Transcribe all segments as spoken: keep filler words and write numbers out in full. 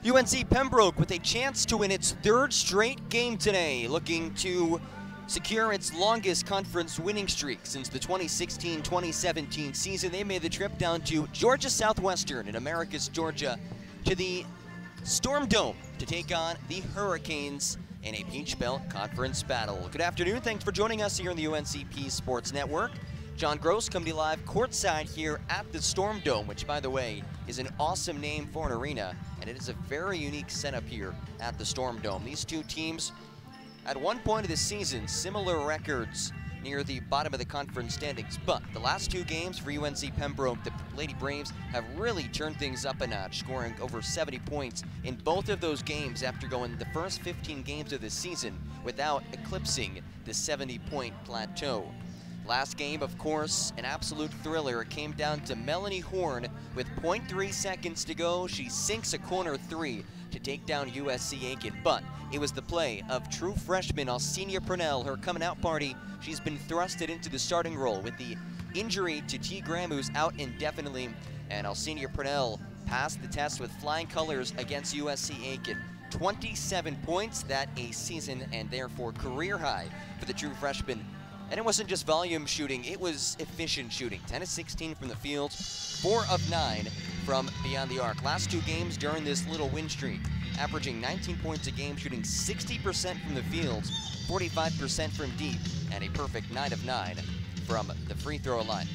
U N C Pembroke with a chance to win its third straight game today, looking to secure its longest conference winning streak since the twenty sixteen twenty seventeen season. They made the trip down to Georgia Southwestern in Americus, Georgia, to the Storm Dome to take on the Hurricanes in a Peach Belt Conference battle. Good afternoon, thanks for joining us here on the U N C P Sports Network. John Gross coming to you live courtside here at the Storm Dome, which, by the way, is an awesome name for an arena, and it is a very unique setup here at the Storm Dome. These two teams, at one point of the season, similar records near the bottom of the conference standings, but the last two games for U N C Pembroke, the Lady Braves have really turned things up a notch, scoring over seventy points in both of those games after going the first fifteen games of the season without eclipsing the seventy point plateau. Last game, of course, an absolute thriller. It came down to Melanie Horn with zero point three seconds to go. She sinks a corner three to take down U S C Aiken, but it was the play of true freshman Alcenia Purnell, her coming out party. She's been thrusted into the starting role with the injury to T. Graham, who's out indefinitely, and Alcenia Purnell passed the test with flying colors against U S C Aiken. twenty-seven points, that a season and therefore career high for the true freshman. And it wasn't just volume shooting, it was efficient shooting. ten of sixteen from the field, four of nine from beyond the arc. Last two games during this little win streak, averaging nineteen points a game, shooting sixty percent from the field, forty-five percent from deep, and a perfect nine of nine from the free throw line.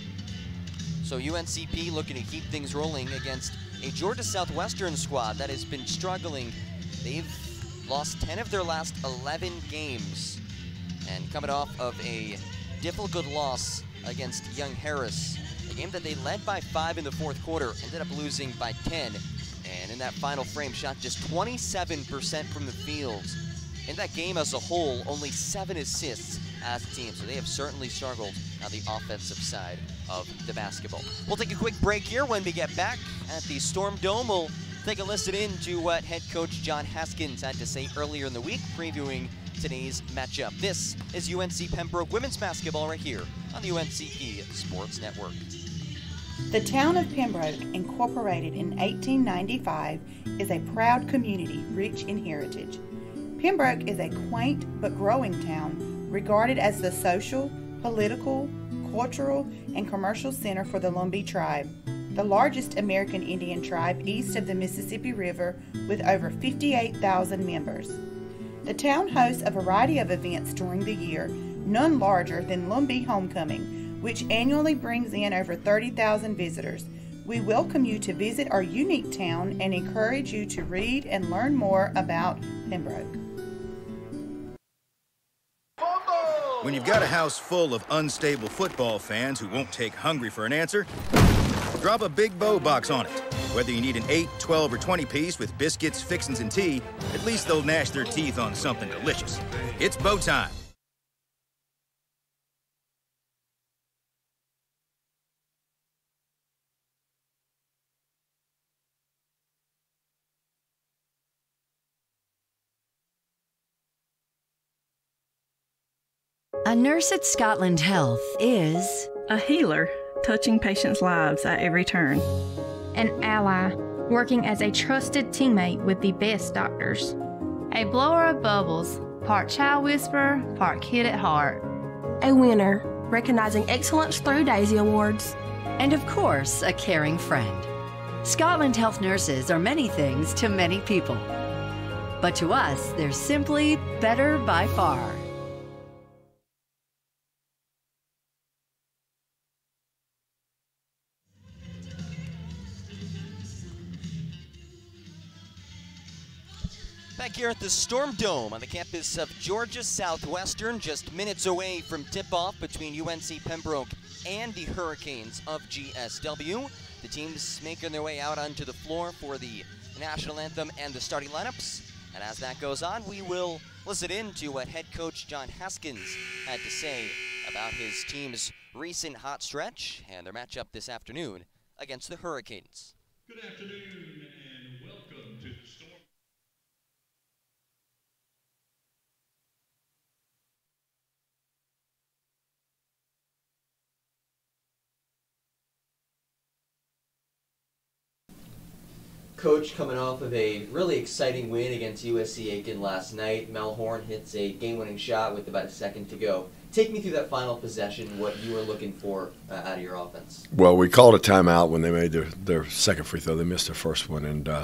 So U N C P looking to keep things rolling against a Georgia Southwestern squad that has been struggling. They've lost ten of their last eleven games, and coming off of a difficult loss against Young Harris, a game that they led by five in the fourth quarter, ended up losing by ten, and in that final frame shot just twenty-seven percent from the field. In that game as a whole, only seven assists as a team, so they have certainly struggled on the offensive side of the basketball. We'll take a quick break here. When we get back at the Storm Dome, we'll take a listen in to what head coach John Haskins had to say earlier in the week, previewing today's matchup. This is U N C Pembroke women's basketball right here on the U N C P Sports Network. The town of Pembroke, incorporated in eighteen ninety-five, is a proud community rich in heritage. Pembroke is a quaint but growing town, regarded as the social, political, cultural, and commercial center for the Lumbee tribe, the largest American Indian tribe east of the Mississippi River with over fifty-eight thousand members. The town hosts a variety of events during the year, none larger than Lumbee Homecoming, which annually brings in over thirty thousand visitors. We welcome you to visit our unique town and encourage you to read and learn more about Pembroke. When you've got a house full of unstable football fans who won't take hungry for an answer, drop a Big Bow box on it. Whether you need an eight, twelve, or twenty piece with biscuits, fixins, and tea, at least they'll gnash their teeth on something delicious. It's bow time. A nurse at Scotland Health is a healer, touching patients' lives at every turn. An ally, working as a trusted teammate with the best doctors. A blower of bubbles, part child whisperer, part kid at heart. A winner, recognizing excellence through Daisy Awards. And of course, a caring friend. Scotland Health nurses are many things to many people. But to us, they're simply better by far. Back here at the Storm Dome on the campus of Georgia Southwestern, just minutes away from tip-off between U N C Pembroke and the Hurricanes of G S W. The teams making their way out onto the floor for the national anthem and the starting lineups. And as that goes on, we will listen in to what head coach John Haskins had to say about his team's recent hot stretch and their matchup this afternoon against the Hurricanes. Good afternoon and welcome to the Storm. Coach, coming off of a really exciting win against U S C Aiken last night, Mel Horn hits a game-winning shot with about a second to go. Take me through that final possession, what you were looking for uh, out of your offense. Well, we called a timeout when they made their, their second free throw. They missed their first one, and uh,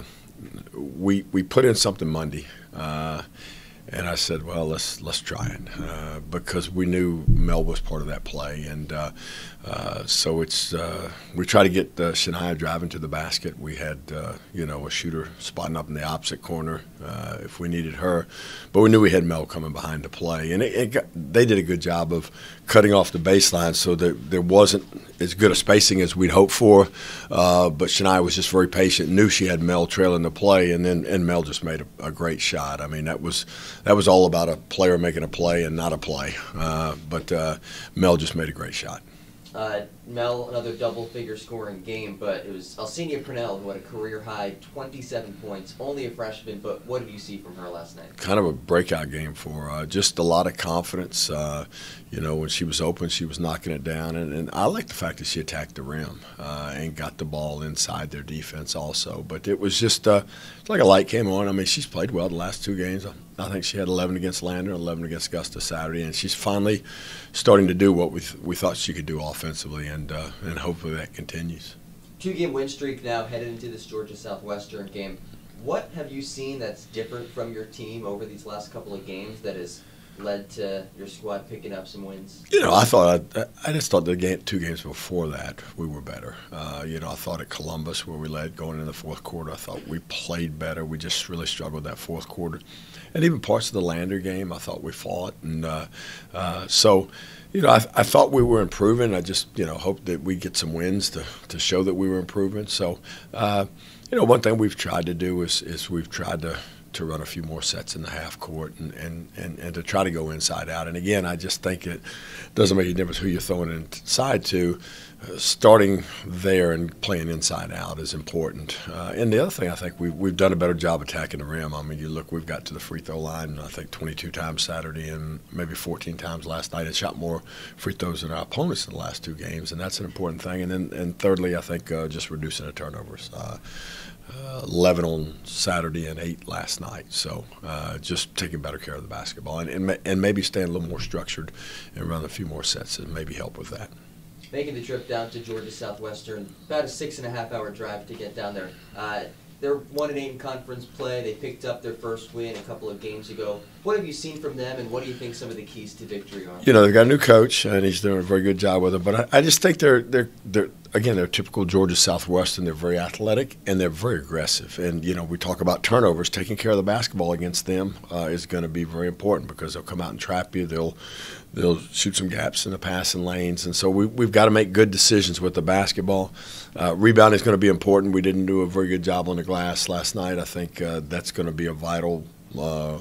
we we put in something Monday. Uh, And I said, well, let's let's try it uh, because we knew Mel was part of that play, and uh, uh, so it's uh, we try to get uh, Shania driving to the basket. We had uh, you know a shooter spotting up in the opposite corner uh, if we needed her, but we knew we had Mel coming behind to play, and it, it got, they did a good job of cutting off the baseline so that there wasn't as good a spacing as we'd hoped for. Uh, but Shania was just very patient, knew she had Mel trailing the play, and then and Mel just made a, a great shot. I mean, that was. That was all about a player making a play and not a play. Uh, but uh, Mel just made a great shot. Uh, Mel, another double-figure scoring game, but it was Alcenia Purnell who had a career-high twenty-seven points, only a freshman, but what did you see from her last night? Kind of a breakout game for her. Uh, just a lot of confidence. Uh, you know, when she was open, she was knocking it down. And, and I like the fact that she attacked the rim uh, and got the ball inside their defense also. But it was just uh, it's like a light came on. I mean, she's played well the last two games. I think she had eleven against Lander, eleven against Augusta Saturday, and she's finally starting to do what we th we thought she could do offensively, and uh, and hopefully that continues. Two-game win streak now headed into this Georgia Southwestern game. What have you seen that's different from your team over these last couple of games that has led to your squad picking up some wins? You know, I thought I, I just thought the game, two games before that we were better. Uh, you know, I thought at Columbus where we led going into the fourth quarter, I thought we played better. We just really struggled that fourth quarter. And even parts of the Lander game, I thought we fought. And uh, uh, so, you know, I, I thought we were improving. I just, you know, hoped that we get some wins to, to show that we were improving. So, uh, you know, one thing we've tried to do is, is we've tried to, to run a few more sets in the half court and, and, and, and to try to go inside out. And, again, I just think it doesn't make a difference who you're throwing inside to. Uh, starting there and playing inside out is important. Uh, and the other thing, I think we've, we've done a better job attacking the rim. I mean, you look, we've got to the free throw line, I think, twenty-two times Saturday and maybe fourteen times last night, and shot more free throws than our opponents in the last two games, and that's an important thing. And then, and thirdly, I think uh, just reducing the turnovers. Uh, Uh, eleven on Saturday and eight last night. So uh, just taking better care of the basketball and, and, and maybe staying a little more structured and run a few more sets and maybe help with that. Making the trip down to Georgia Southwestern, about a six and a half hour drive to get down there. Uh, they're one and eight in conference play. They picked up their first win a couple of games ago. What have you seen from them, and what do you think some of the keys to victory are? You know, they've got a new coach, and he's doing a very good job with them. But I, I just think they're they're they're again they're typical Georgia Southwestern. They're very athletic and they're very aggressive. And you know, we talk about turnovers. Taking care of the basketball against them uh, is going to be very important because they'll come out and trap you. They'll They'll shoot some gaps in the passing lanes, and so we, we've got to make good decisions with the basketball. Uh, rebounding is going to be important. We didn't do a very good job on the glass last night. I think uh, that's going to be a vital uh,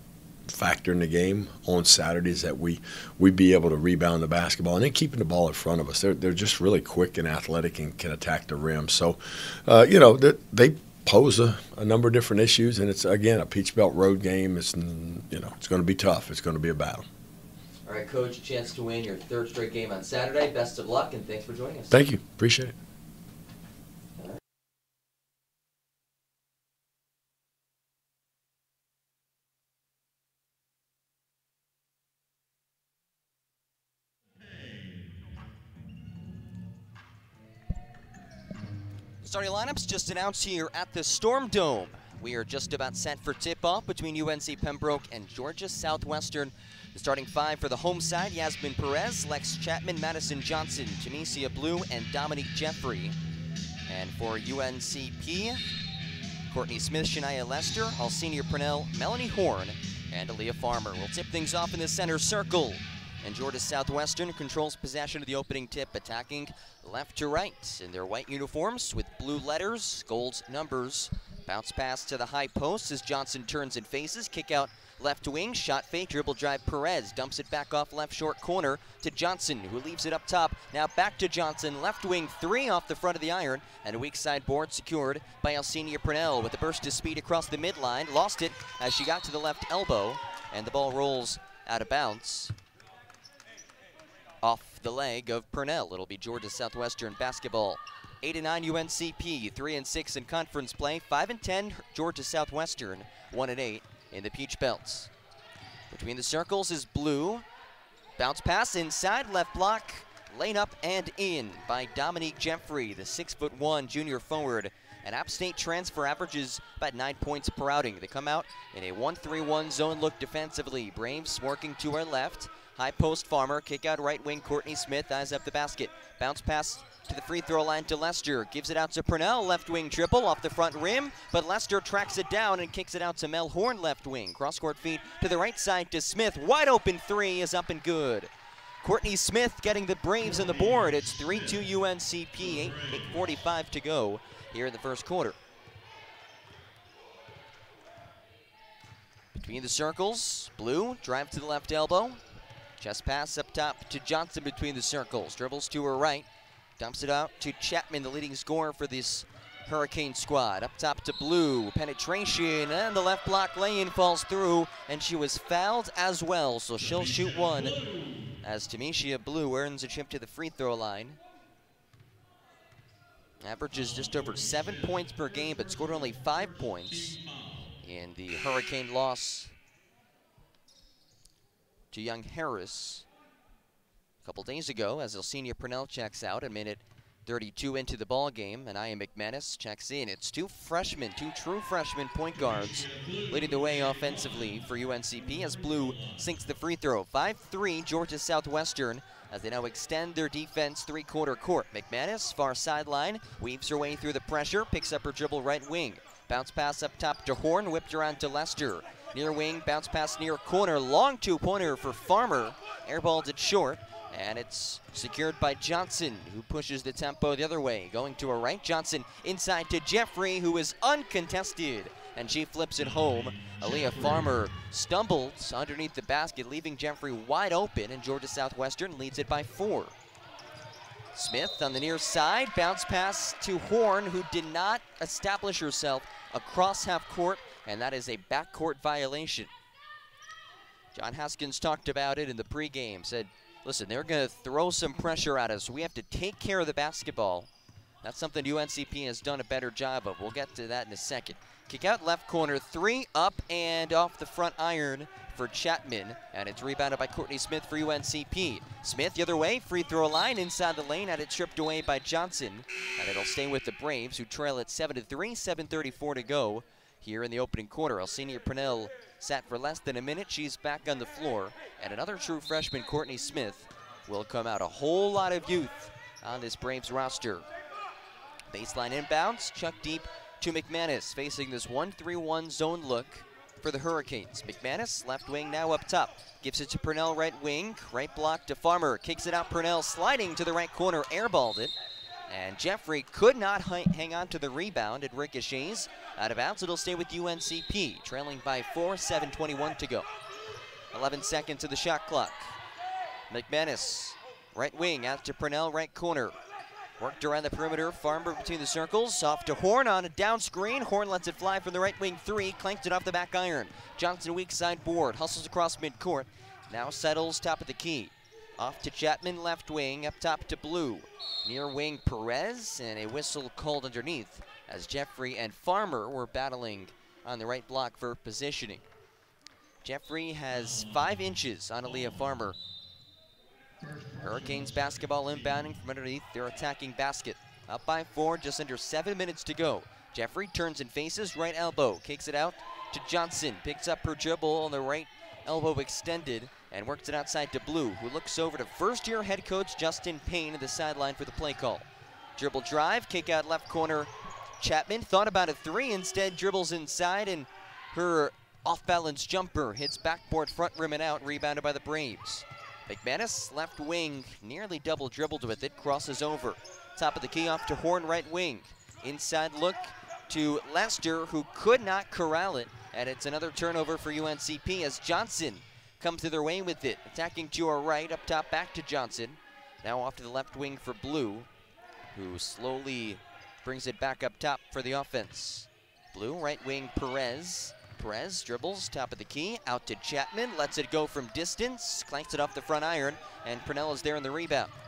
factor in the game on Saturdays, that we we be able to rebound the basketball and then keeping the ball in front of us. They're they're just really quick and athletic and can attack the rim. So, uh, you know, they, they pose a, a number of different issues, and it's again a Peach Belt road game. It's you know it's going to be tough. It's going to be a battle. All right, Coach, a chance to win your third straight game on Saturday. Best of luck, and thanks for joining us. Thank you. Appreciate it. Starting lineups just announced here at the Storm Dome. We are just about set for tip-off between U N C Pembroke and Georgia Southwestern. The starting five for the home side: Yasmin Perez, Lex Chapman, Madison Johnson, Jamesia Blue, and Dominique Jeffrey. And for U N C P, Courtney Smith, Shania Lester, Alcenia Purnell, Melanie Horn, and Aaliyah Farmer. We'll tip things off in the center circle. And Georgia Southwestern controls possession of the opening tip, attacking left to right in their white uniforms with blue letters, gold numbers. Bounce pass to the high post as Johnson turns and faces. Kick out left wing, shot fake, dribble drive. Perez dumps it back off left short corner to Johnson, who leaves it up top. Now back to Johnson, left wing three off the front of the iron, and a weak side board secured by Alcenia Purnell with a burst of speed across the midline. Lost it as she got to the left elbow, and the ball rolls out of bounds off the leg of Purnell. It'll be Georgia Southwestern basketball. eight and nine U N C P, three and six in conference play, five and ten Georgia Southwestern, one and eight in the Peach Belts. Between the circles is Blue. Bounce pass inside, left block, lane up and in by Dominique Jeffrey, the six foot one junior forward. An App State transfer, averages about nine points per outing. They come out in a one three one zone look defensively. Braves working to our left. High post Farmer, kick out right wing Courtney Smith, eyes up the basket. Bounce pass to the free throw line to Lester. Gives it out to Purnell, left wing triple off the front rim, but Lester tracks it down and kicks it out to Mel Horn, left wing. Cross court feed to the right side to Smith. Wide open three is up and good. Courtney Smith getting the Braves on the board. It's three two U N C P, eight forty-five to go here in the first quarter. Between the circles, Blue, drive to the left elbow. Chest pass up top to Johnson between the circles. Dribbles to her right. Dumps it out to Chapman, the leading scorer for this Hurricane squad. Up top to Blue. Penetration, and the left block lane falls through, and she was fouled as well, so she'll shoot one as Tamisha Blue earns a trip to the free throw line. Averages just over seven points per game, but scored only five points in the Hurricane loss to Young Harris a couple days ago, as Elsenia Purnell checks out a minute thirty-two into the ball game, and Aya McManus checks in. It's two freshmen, two true freshman point guards leading the way offensively for U N C P as Blue sinks the free throw. five three Georgia Southwestern as they now extend their defense three-quarter court. McManus, far sideline, weaves her way through the pressure, picks up her dribble right wing. Bounce pass up top to Horn, whipped around to Lester. Near wing, bounce pass near corner, long two-pointer for Farmer. Airballed it short, and it's secured by Johnson, who pushes the tempo the other way. Going to her right, Johnson inside to Jeffrey, who is uncontested, and she flips it home. Aaliyah Farmer stumbles underneath the basket, leaving Jeffrey wide open, and Georgia Southwestern leads it by four. Smith on the near side, bounce pass to Horn, who did not establish herself across half court, and that is a backcourt violation. John Haskins talked about it in the pregame, said, listen, they're going to throw some pressure at us. We have to take care of the basketball. That's something U N C P has done a better job of. We'll get to that in a second. Kick out left corner, three up and off the front iron for Chapman, and it's rebounded by Courtney Smith for U N C P. Smith the other way, free throw line inside the lane, had it stripped away by Johnson, and it'll stay with the Braves, who trail at seven to three, seven thirty-four to go here in the opening quarter. Elsenia Purnell sat for less than a minute. She's back on the floor, and another true freshman, Courtney Smith, will come out. A whole lot of youth on this Braves roster. Baseline inbounds, chuck deep to McManus, facing this one three one zone look for the Hurricanes. McManus, left wing now up top. Gives it to Purnell, right wing. Right block to Farmer. Kicks it out, Purnell sliding to the right corner, airballed it. And Jeffrey could not hang on to the rebound. It ricochets out of bounds. It'll stay with U N C P, trailing by four, seven twenty-one to go. eleven seconds to the shot clock. McManus, right wing, out to Purnell, right corner. Worked around the perimeter, Farmer between the circles, off to Horn on a down screen. Horn lets it fly from the right wing three, clanked it off the back iron. Johnson weak side board, hustles across midcourt, now settles top of the key. Off to Chapman, left wing, up top to Blue. Near wing Perez, and a whistle called underneath as Jeffrey and Farmer were battling on the right block for positioning. Jeffrey has five inches on Aaliyah Farmer. Hurricanes basketball inbounding from underneath their attacking basket. Up by four, just under seven minutes to go. Jeffrey turns and faces, right elbow, kicks it out to Johnson. Picks up her dribble on the right elbow extended and works it outside to Blue, who looks over to first-year head coach Justin Payne at the sideline for the play call. Dribble drive, kick out left corner. Chapman thought about a three, instead dribbles inside, and her off-balance jumper hits backboard front rim and out, rebounded by the Braves. McManus, left wing, nearly double dribbled with it, crosses over. Top of the key off to Horn, right wing. Inside look to Lester, who could not corral it, and it's another turnover for U N C P as Johnson comes to their way with it. Attacking to our right, up top back to Johnson. Now off to the left wing for Blue, who slowly brings it back up top for the offense. Blue, right wing Perez. Perez dribbles, top of the key, out to Chapman, lets it go from distance, clanks it off the front iron, and Purnell is there in the rebound.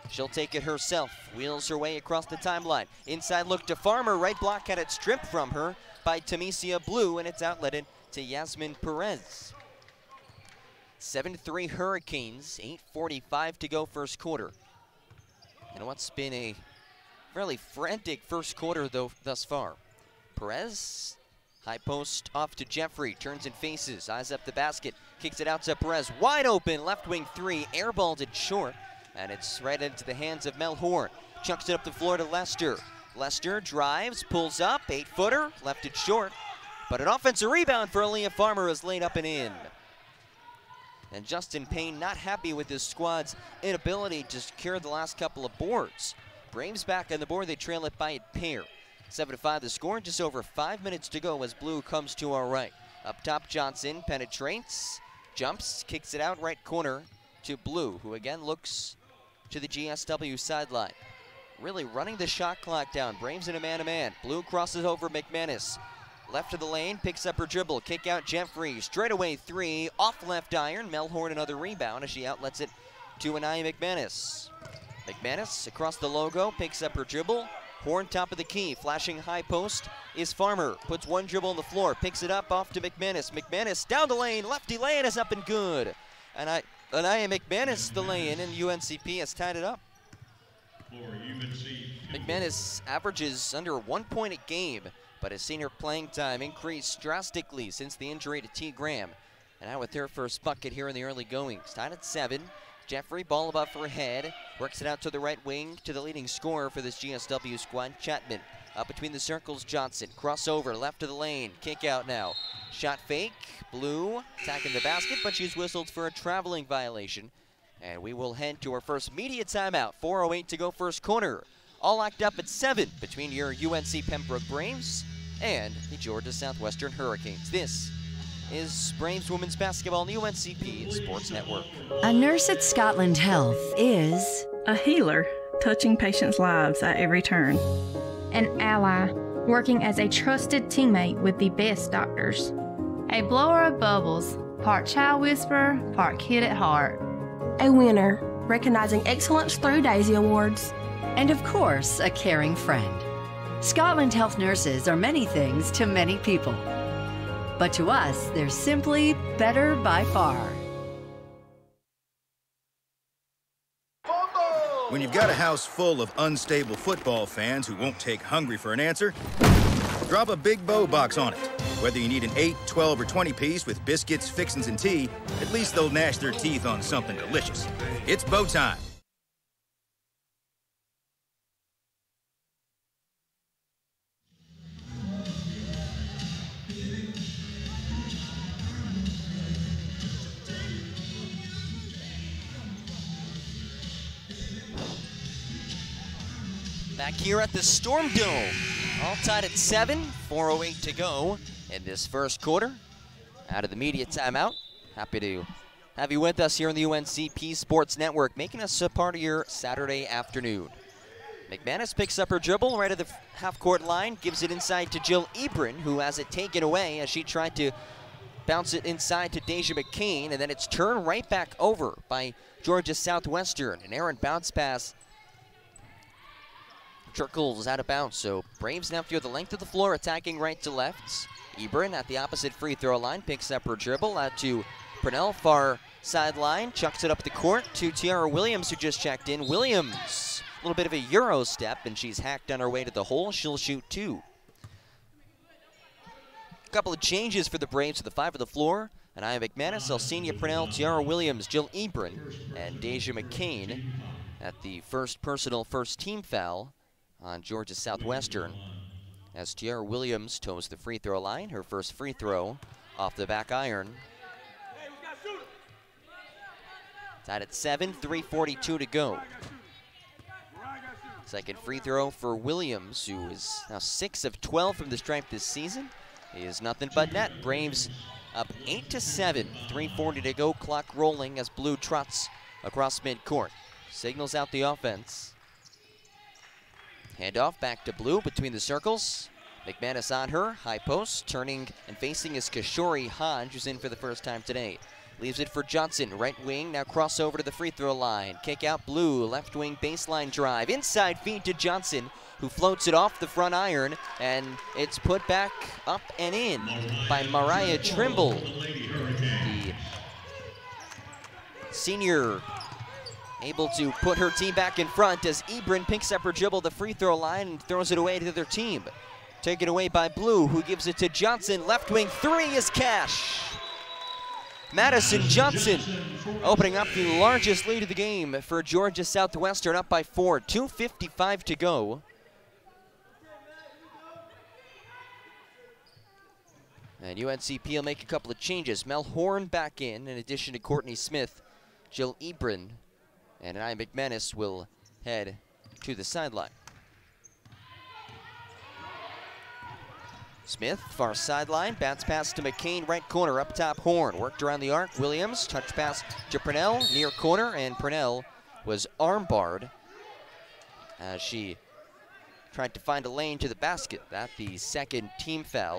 She'll take it herself, wheels her way across the timeline. Inside look to Farmer, right block had it stripped from her by Tamesia Blue, and it's outletted to Yasmin Perez. seven to three Hurricanes, eight forty-five to go first quarter. And what's been a fairly frantic first quarter though thus far. Perez, high post off to Jeffrey, turns and faces, eyes up the basket, kicks it out to Perez, wide open, left wing three, airballed it short, and it's right into the hands of Mel Horn. Chucks it up the floor to Lester. Lester drives, pulls up, eight footer, left it short, but an offensive rebound for Aaliyah Farmer is laid up and in. And Justin Payne not happy with his squad's inability to secure the last couple of boards. Braves back on the board, they trail it by a pair. seven to five the score, just over five minutes to go as Blue comes to our right. Up top, Johnson penetrates, jumps, kicks it out right corner to Blue, who again looks to the G S W sideline. Really running the shot clock down. Braves in a man-to-man. Blue crosses over McManus. Left of the lane, picks up her dribble, kick out Jeffrey, straight away three, off left iron. Melhorn another rebound as she outlets it to Anaya McManus. McManus across the logo, picks up her dribble. Horn top of the key, flashing high post is Farmer. Puts one dribble on the floor, picks it up off to McManus. McManus down the lane, lefty lay-in is up and good. And I, Anaya McManus the lay-in, and U N C P has tied it up. McManus averages under one point a game, but has seen her playing time increase drastically since the injury to T. Graham. And now with her first bucket here in the early goings. Tied at seven. Jeffrey, ball above her head, works it out to the right wing to the leading scorer for this G S W squad, Chapman. Up between the circles, Johnson, crossover, left of the lane, kick out now. Shot fake, Blue attacking the basket, but she's whistled for a traveling violation. And we will head to our first media timeout, four oh eight to go first quarter. All locked up at seven between your U N C Pembroke Braves and the Georgia Southwestern Hurricanes. This is Braves Women's Basketball on the U N C P Sports Network. A nurse at Scotland Health is a healer, touching patients' lives at every turn. An ally, working as a trusted teammate with the best doctors. A blower of bubbles, part child whisperer, part kid at heart. A winner, recognizing excellence through Daisy Awards. And of course, a caring friend. Scotland Health nurses are many things to many people. But to us, they're simply better by far. When you've got a house full of unstable football fans who won't take hungry for an answer, drop a Big Bow box on it. Whether you need an eight, twelve, or twenty piece with biscuits, fixins, and tea, at least they'll gnash their teeth on something delicious. It's bow time. Back here at the Storm Dome, all tied at seven, four oh eight to go in this first quarter. Out of the media timeout, happy to have you with us here on the U N C P Sports Network, making us a part of your Saturday afternoon. McManus picks up her dribble right at the half-court line, gives it inside to Jill Ebron, who has it taken away as she tried to bounce it inside to Deja McCain, and then it's turned right back over by Georgia Southwestern. An errant bounce pass trickles out of bounds, so Braves now feel the length of the floor, attacking right to left. Ebron at the opposite free throw line picks up her dribble out to Purnell, far sideline, chucks it up the court to Tiara Williams, who just checked in. Williams, a little bit of a Euro step, and she's hacked on her way to the hole. She'll shoot two. A couple of changes for the Braves to the five of the floor. Anaya McManus, Elsenia Purnell, Tiara Williams, Jill Ebron, and Deja McCain at the first personal first team foul on Georgia Southwestern, as Tiara Williams toes the free throw line, her first free throw off the back iron. Tied at seven, three forty-two to go. Second free throw for Williams, who is now six of twelve from the stripe this season. He is nothing but net. Braves up eight to seven, three forty to go, clock rolling as Blue trots across midcourt. Signals out the offense. Handoff back to Blue between the circles. McManus on her, high post, turning and facing is Kishori Hodge, who's in for the first time today. leaves it for Johnson, right wing, now crossover to the free throw line. Kick out Blue, left wing baseline drive. Inside feed to Johnson, who floats it off the front iron, and it's put back up and in by Mariah Trimble. The senior able to put her team back in front as Ebron picks up her dribble the free throw line and throws it away to their team. Taken away by Blue, who gives it to Johnson. Left wing three is cash. Madison Johnson opening up the largest lead of the game for Georgia Southwestern, up by four. two fifty-five to go. And U N C P will make a couple of changes. Mel Horn back in, in addition to Courtney Smith. Jill Ebron and Anaya McManus will head to the sideline. Smith, far sideline, bounce pass to McCain, right corner, up top Horn. Worked around the arc, Williams, touch pass to Purnell, near corner, and Purnell was arm barred as she tried to find a lane to the basket. That the second team foul.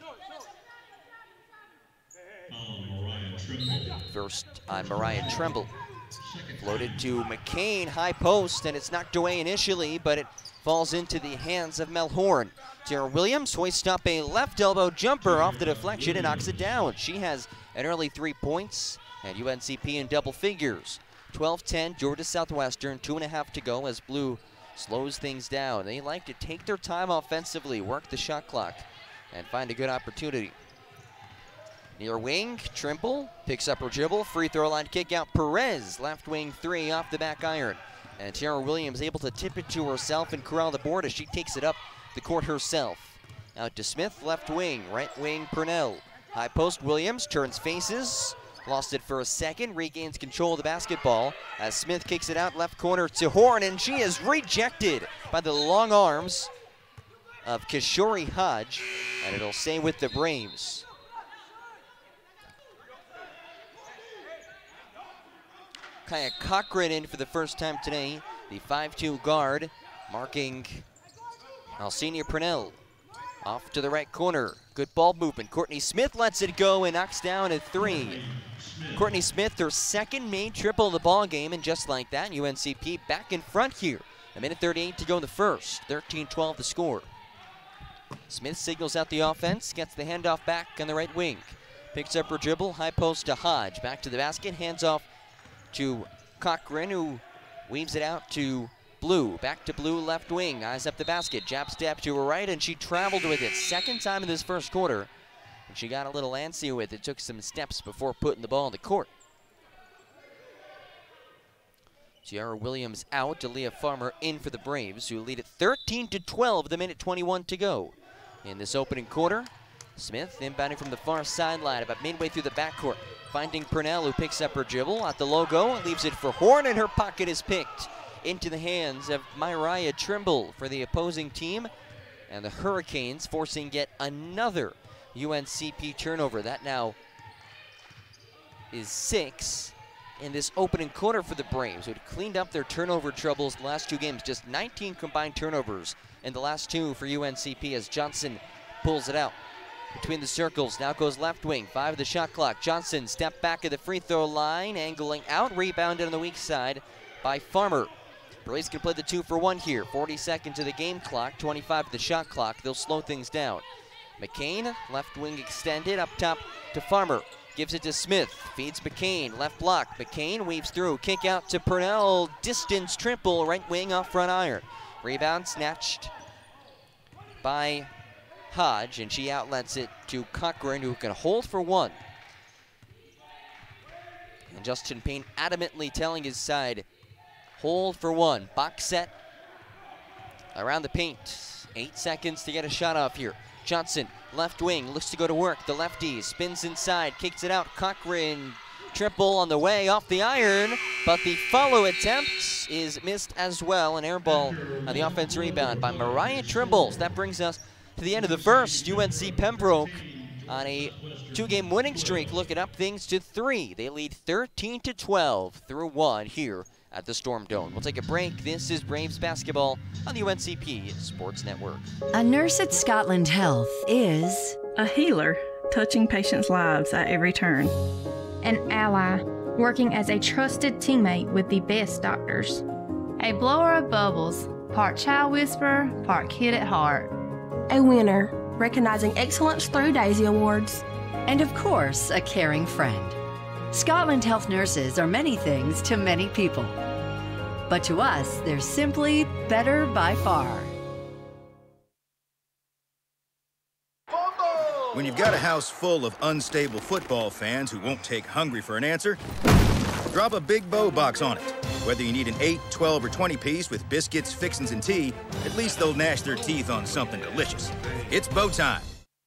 First on Mariah Trimble. Floated to McCain, high post, and it's knocked away initially, but it falls into the hands of Mel Horn. Tara Williams hoists up a left elbow jumper off the deflection and knocks it down. She has an early three points, and U N C P in double figures. twelve ten, Georgia Southwestern, two and a half to go as Blue slows things down. They like to take their time offensively, work the shot clock, and find a good opportunity. Near wing, Trimble picks up her dribble, free throw line kick out. Perez, left wing three off the back iron. And Tara Williams able to tip it to herself and corral the board as she takes it up the court herself. Out to Smith, left wing, right wing Purnell. High post, Williams turns faces, lost it for a second, regains control of the basketball as Smith kicks it out left corner to Horn, and she is rejected by the long arms of Kishori Hodge, and it'll stay with the Braves. Kaya Cochran in for the first time today, the five two guard, marking Alcenia Purnell. Off to the right corner, good ball movement. Courtney Smith lets it go and knocks down a three. Courtney Smith, her second made triple in the ball game, and just like that, U N C P back in front here. A minute thirty-eight to go in the first, thirteen twelve the score. Smith signals out the offense, gets the handoff back on the right wing. Picks up her dribble, high post to Hodge, back to the basket, hands off to Cochran, who weaves it out to Blue. Back to Blue, left wing, eyes up the basket, jab step to her right, and she traveled with it. Second time in this first quarter, and she got a little antsy with it. Took some steps before putting the ball in the court. Tiara Williams out, Aaliyah Farmer in for the Braves, who lead at thirteen to twelve, the minute twenty-one to go. In this opening quarter, Smith inbounding from the far sideline, about midway through the backcourt, finding Purnell, who picks up her dribble at the logo and leaves it for Horn, and her pocket is picked into the hands of Mariah Trimble for the opposing team. And the Hurricanes forcing yet another U N C P turnover. That now is six in this opening quarter for the Braves, who had cleaned up their turnover troubles the last two games. Just nineteen combined turnovers in the last two for U N C P as Johnson pulls it out. Between the circles, now goes left wing, five of the shot clock. Johnson step back at the free throw line, angling out, rebounded on the weak side by Farmer. Braves can play the two for one here. forty seconds to the game clock, twenty-five to the shot clock. They'll slow things down. McCain, left wing extended, up top to Farmer. Gives it to Smith, feeds McCain, left block. McCain weaves through, kick out to Purnell, distance triple, right wing off front iron. Rebound snatched by Hodge, and she outlets it to Cochran, who can hold for one. And Justin Payne adamantly telling his side, hold for one. Box set around the paint. Eight seconds to get a shot off here. Johnson, left wing, looks to go to work. The lefty spins inside, kicks it out. Cochran, triple on the way, off the iron, but the follow attempt is missed as well. An air ball on the offense rebound by Mariah Trimble. That brings us to the end of the first. U N C Pembroke on a two-game winning streak, looking up things to three. They lead thirteen to twelve through one here at the Storm Dome. We'll take a break. This is Braves basketball on the U N C P Sports Network. A nurse at Scotland Health is a healer, touching patients' lives at every turn. an ally, working as a trusted teammate with the best doctors. A blower of bubbles, part child whisperer, part kid at heart. A winner, recognizing excellence through Daisy Awards. And of course, a caring friend. Scotland Health Nurses are many things to many people. But to us, they're simply better by far. When you've got a house full of unstable football fans who won't take hungry for an answer, drop a Big Bow box on it. Whether you need an eight, twelve, or twenty piece with biscuits, fixins, and tea, at least they'll gnash their teeth on something delicious. It's bow time.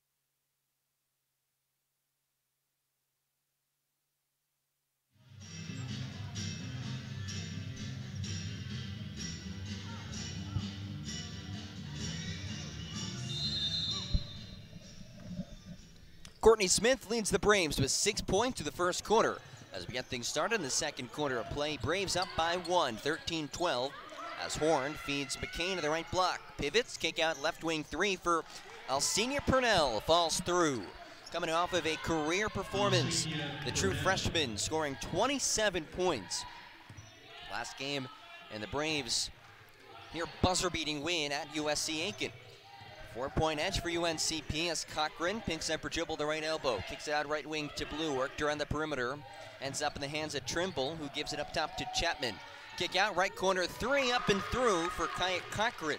Courtney Smith leads the Braves with six points to the first quarter. As we get things started in the second quarter of play, Braves up by one, thirteen twelve. As Horn feeds McCain to the right block. Pivots, kick out left wing three for Alcina Purnell. Falls through. Coming off of a career performance, the true freshman scoring twenty-seven points. Last game, and the Braves near buzzer-beating win at U S C Aiken. Four-point edge for U N C P as Cochran picks up her dribble the right elbow. Kicks it out right wing to Blue, worked around the perimeter. Ends up in the hands of Trimble, who gives it up top to Chapman. Kick out right corner, three up and through for Kaya Cochran.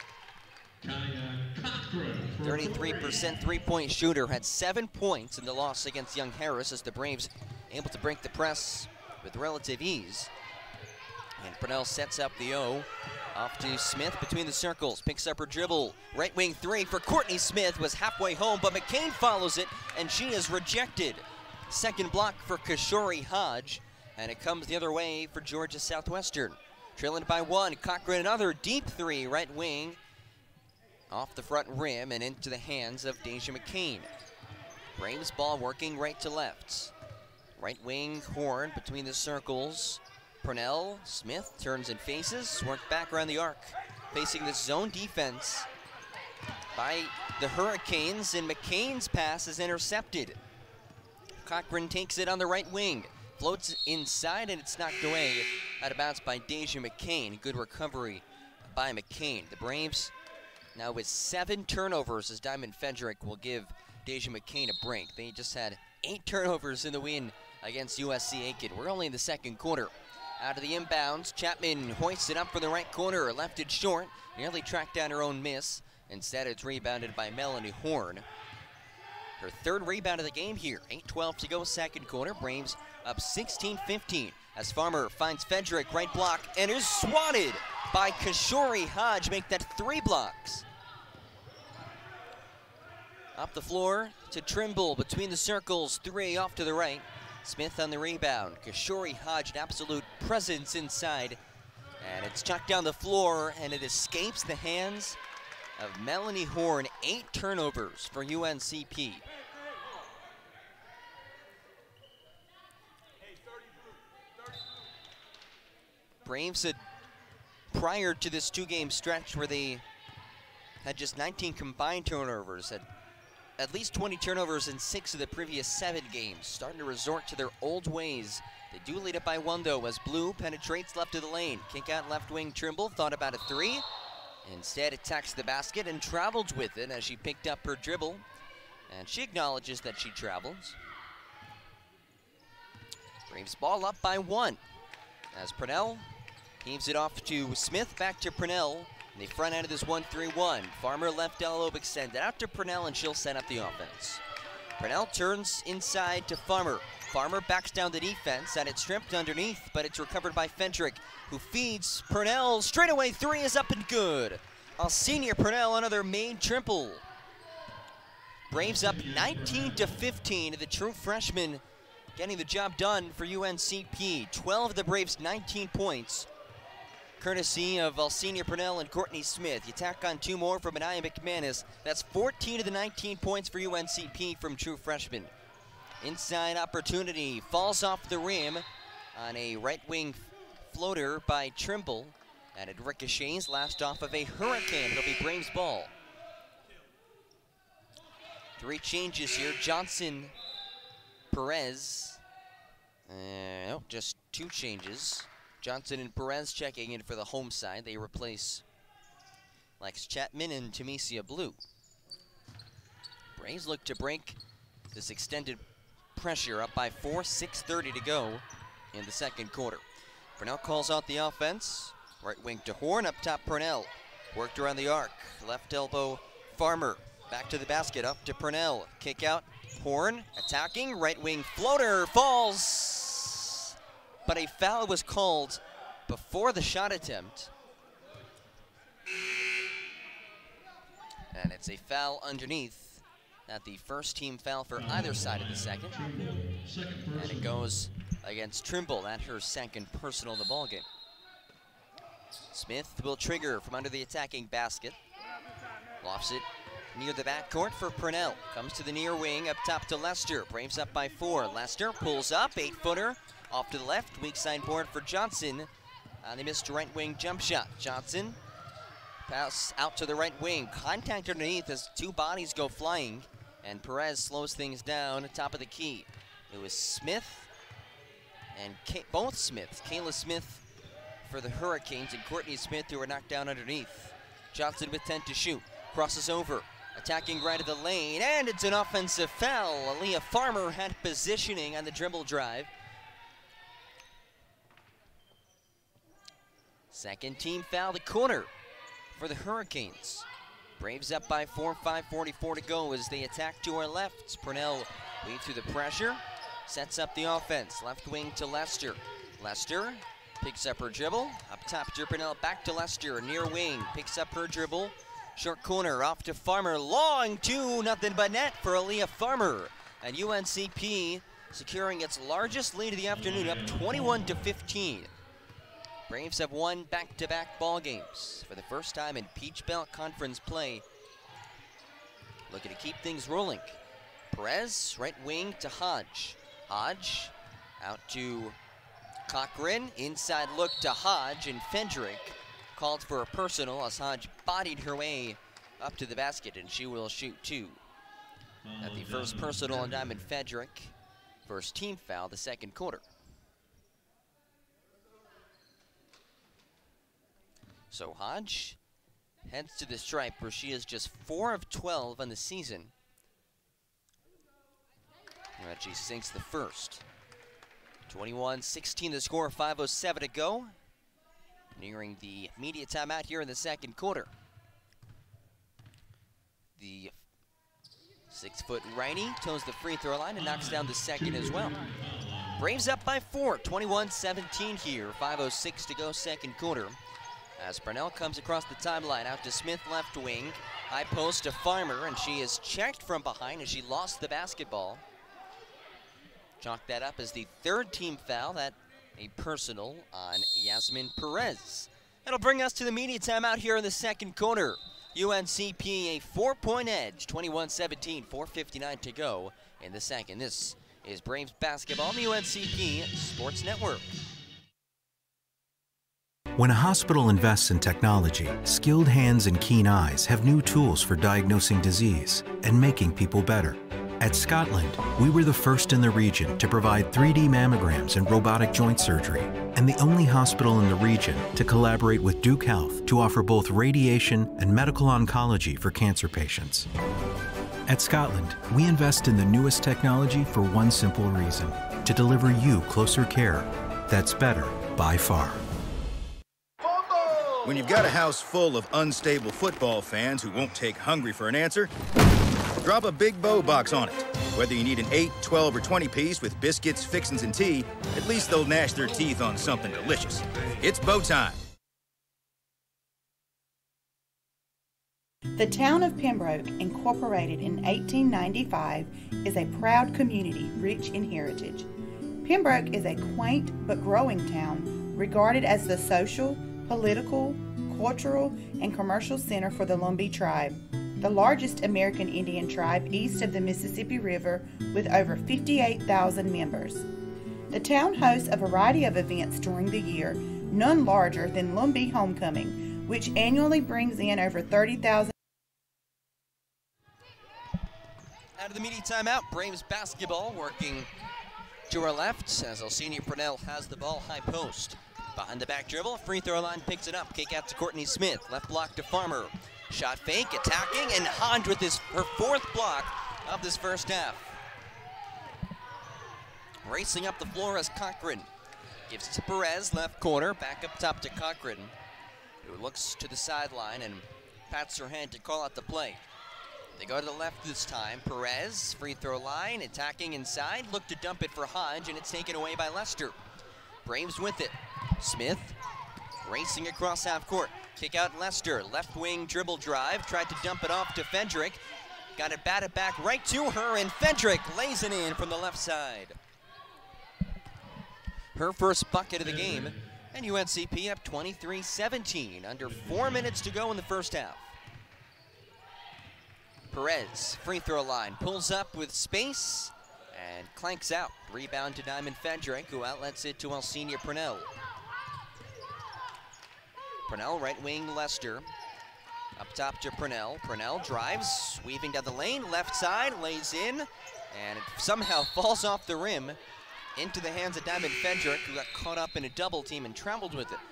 thirty-three percent three-point shooter, had seven points in the loss against Young Harris as the Braves able to break the press with relative ease. And Purnell sets up the O. Off to Smith between the circles, picks up her dribble. Right wing three for Courtney Smith, was halfway home, but McCain follows it, and she is rejected. Second block for Kishori Hodge, and it comes the other way for Georgia Southwestern. Trailing by one, Cochran another deep three, right wing, off the front rim and into the hands of Deja McCain. Braves ball working right to left. Right wing, Horn between the circles. Purnell, Smith turns and faces, worked back around the arc, facing the zone defense by the Hurricanes, and McCain's pass is intercepted. Cochran takes it on the right wing, floats inside, and it's knocked away out of bounds by Deja McCain. Good recovery by McCain. The Braves now with seven turnovers as Diamond Fedrick will give Deja McCain a break. They just had eight turnovers in the win against U S C Aiken. We're only in the second quarter. Out of the inbounds, Chapman hoists it up for the right corner, left it short, nearly tracked down her own miss. Instead, it's rebounded by Melanie Horn. Her third rebound of the game here. eight twelve to go, second quarter. Braves up sixteen fifteen as Farmer finds Fedrick, right block, and is swatted by Kishori Hodge, make that three blocks. Up the floor to Trimble between the circles, three off to the right. Smith on the rebound. Kishori Hodge, an absolute presence inside. And it's chucked down the floor, and it escapes the hands of Melanie Horn. Eight turnovers for U N C P. Braves had, prior to this two-game stretch where they had just nineteen combined turnovers, had at least twenty turnovers in six of the previous seven games, starting to resort to their old ways. They do lead it by one, though, as Blue penetrates left of the lane. Kick out left wing, Trimble thought about a three. Instead, attacks the basket and travels with it as she picked up her dribble. And she acknowledges that she travels. Braves ball up by one as Purnell heaves it off to Smith, back to Purnell. In the front end of this one three one, Farmer left elbow extended out to Purnell, and she'll set up the offense. Purnell turns inside to Farmer. Farmer backs down the defense, and it's stripped underneath, but it's recovered by Fendrick, who feeds Purnell. Straightaway three is up and good. Alcina Purnell, another main triple. Braves up nineteen to fifteen. The true freshman getting the job done for U N C P. twelve of the Braves' nineteen points, courtesy of Alcina Purnell and Courtney Smith. You tack on two more from Anaya McManus. That's fourteen of the nineteen points for U N C P from true freshman. Inside opportunity, falls off the rim on a right wing floater by Trimble, and it ricochets last off of a Hurricane. It'll be Braves ball. Three changes here. Johnson, Perez, Uh, no, just two changes. Johnson and Perez checking in for the home side. They replace Lex Chapman and Tamesia Blue. Braves look to break this extended pressure, up by four, six thirty to go in the second quarter. Purnell calls out the offense. Right wing to Horn, up top Purnell. Worked around the arc. Left elbow Farmer. Back to the basket, up to Purnell. Kick out, Horn attacking. Right wing floater falls. But a foul was called before the shot attempt. And it's a foul underneath. Not the first team foul for either side of the second. And it goes against Trimble. That's her second personal of the ballgame. Smith will trigger from under the attacking basket. Lofts it near the backcourt for Purnell. Comes to the near wing, up top to Lester. Braves up by four. Lester pulls up, eight-footer. Off to the left, weak side board for Johnson. Uh, they missed a right wing jump shot. Johnson, pass out to the right wing. Contact underneath as two bodies go flying. And Perez slows things down at top of the key. It was Smith and Kay both Smiths. Kayla Smith for the Hurricanes and Courtney Smith, who were knocked down underneath. Johnson with ten to shoot. Crosses over. Attacking right of the lane. And it's an offensive foul. Aaliyah Farmer had positioning on the dribble drive. Second team foul, the corner for the Hurricanes. Braves up by four, five forty-four to go as they attack to our left. Purnell weaves through the pressure, sets up the offense. Left wing to Lester. Lester picks up her dribble. Up top to Purnell, back to Lester. Near wing, picks up her dribble. Short corner, off to Farmer. Long two, nothing but net for Aaliyah Farmer. And U N C P securing its largest lead of the afternoon, up twenty-one to fifteen. Braves have won back-to-back ball games for the first time in Peach Belt Conference play. Looking to keep things rolling. Perez, right wing to Hodge. Hodge out to Cochran. Inside look to Hodge, and Fendrick called for a personal as Hodge bodied her way up to the basket, and she will shoot two. At the first personal on Diamond Fendrick. First team foul, the second quarter. So Hodge heads to the stripe where she is just four of twelve on the season. And she sinks the first. twenty-one sixteen the score, five oh seven to go. Nearing the media timeout here in the second quarter. The six-foot righty toes the free throw line and knocks down the second as well. Braves up by four, twenty-one seventeen here, five oh six to go, second quarter. As Purnell comes across the timeline, out to Smith, left wing. High post to Farmer, and she is checked from behind as she lost the basketball. Chalk that up as the third team foul, that a personal on Yasmin Perez. That'll bring us to the media timeout here in the second quarter. U N C P a four-point edge, twenty-one seventeen, four fifty-nine to go in the second. This is Braves basketball on the U N C P Sports Network. When a hospital invests in technology, skilled hands and keen eyes have new tools for diagnosing disease and making people better. At Scotland, we were the first in the region to provide three D mammograms and robotic joint surgery, and the only hospital in the region to collaborate with Duke Health to offer both radiation and medical oncology for cancer patients. At Scotland, we invest in the newest technology for one simple reason: to deliver you closer care that's better by far. When you've got a house full of unstable football fans who won't take hungry for an answer, drop a Big Bow box on it. Whether you need an eight, twelve, or twenty piece with biscuits, fixins, and tea, at least they'll gnash their teeth on something delicious. It's bow time. The town of Pembroke, incorporated in eighteen ninety-five, is a proud community rich in heritage. Pembroke is a quaint but growing town, regarded as the social, political, cultural, and commercial center for the Lumbee tribe, the largest American Indian tribe east of the Mississippi River with over fifty-eight thousand members. The town hosts a variety of events during the year, none larger than Lumbee Homecoming, which annually brings in over thirty thousand. Out of the media timeout, Braves basketball working to her left as Elsenia Purnell has the ball high post. Behind the back dribble, free throw line picks it up. Kick out to Courtney Smith. Left block to Farmer. Shot fake, attacking, and Hodge with his her fourth block of this first half. Racing up the floor as Cochran gives it to Perez, left corner, back up top to Cochran, who looks to the sideline and pats her hand to call out the play. They go to the left this time. Perez, free throw line, attacking inside, look to dump it for Hodge, and it's taken away by Lester. Braves with it. Smith racing across half court. Kick out Lester, left wing dribble drive, tried to dump it off to Fendrick. Got it batted back right to her, and Fendrick lays it in from the left side. Her first bucket of the game, and U N C P up twenty-three seventeen, under four minutes to go in the first half. Perez, free throw line, pulls up with space and clanks out. Rebound to Diamond Fendrick, who outlets it to Elsenia Purnell. Purnell, right wing Lester. Up top to Purnell. Purnell drives, weaving down the lane, left side, lays in, and it somehow falls off the rim into the hands of Diamond Fendrick, who got caught up in a double team and traveled with it.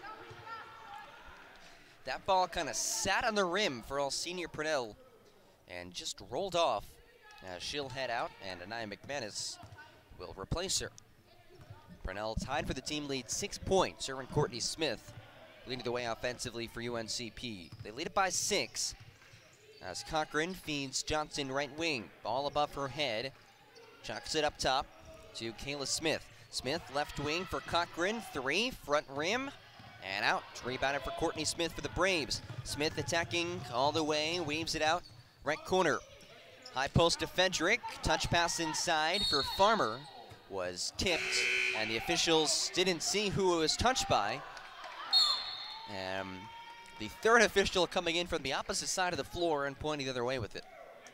That ball kind of sat on the rim for Elsenia Purnell and just rolled off. Uh, she'll head out, and Anaya McManus will replace her. Purnell tied for the team lead, six points. Her and Courtney Smith leading the way offensively for U N C P. They lead it by six as Cochran feeds Johnson right wing. Ball above her head. Chucks it up top to Kayla Smith. Smith left wing for Cochran. Three, front rim, and out. Rebounded for Courtney Smith for the Braves. Smith attacking all the way, weaves it out. Right corner. High post to Fendrick. Touch pass inside for Farmer. Was tipped, and the officials didn't see who it was touched by. Um, the third official coming in from the opposite side of the floor and pointing the other way with it.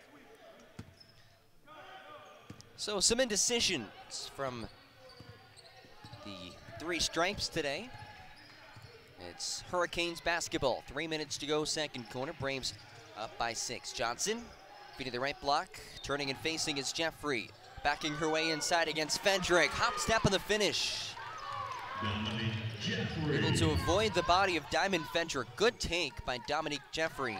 So some indecisions from the three stripes today. It's Hurricanes basketball. Three minutes to go, second quarter. Braves up by six. Johnson feeding the right block. Turning and facing is Jeffrey. Backing her way inside against Fendrick. Hop step on the finish. Able to avoid the body of Diamond Fendrick. Good take by Dominique Jeffrey.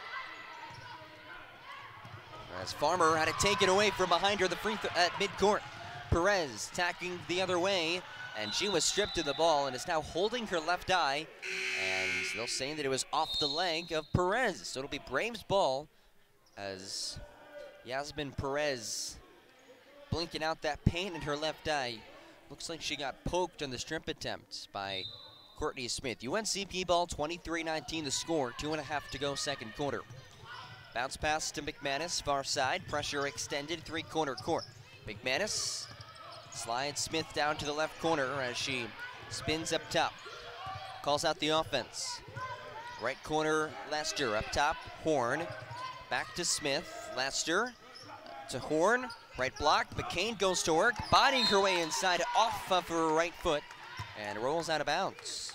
As Farmer had it taken away from behind her the free th at midcourt. Perez tacking the other way, and she was stripped of the ball and is now holding her left eye. And they'll say that it was off the leg of Perez. So it'll be Braves ball as Yasmin Perez blinking out that pain in her left eye. Looks like she got poked on the strip attempt by Courtney Smith. U N C P ball, twenty-three nineteen the score, two and a half to go second quarter. Bounce pass to McManus, far side, pressure extended, three-corner court. McManus slides Smith down to the left corner as she spins up top. Calls out the offense. Right corner, Lester, up top, Horn. Back to Smith, Lester to Horn. Right block, McCain goes to work, bodying her way inside off of her right foot and rolls out of bounds.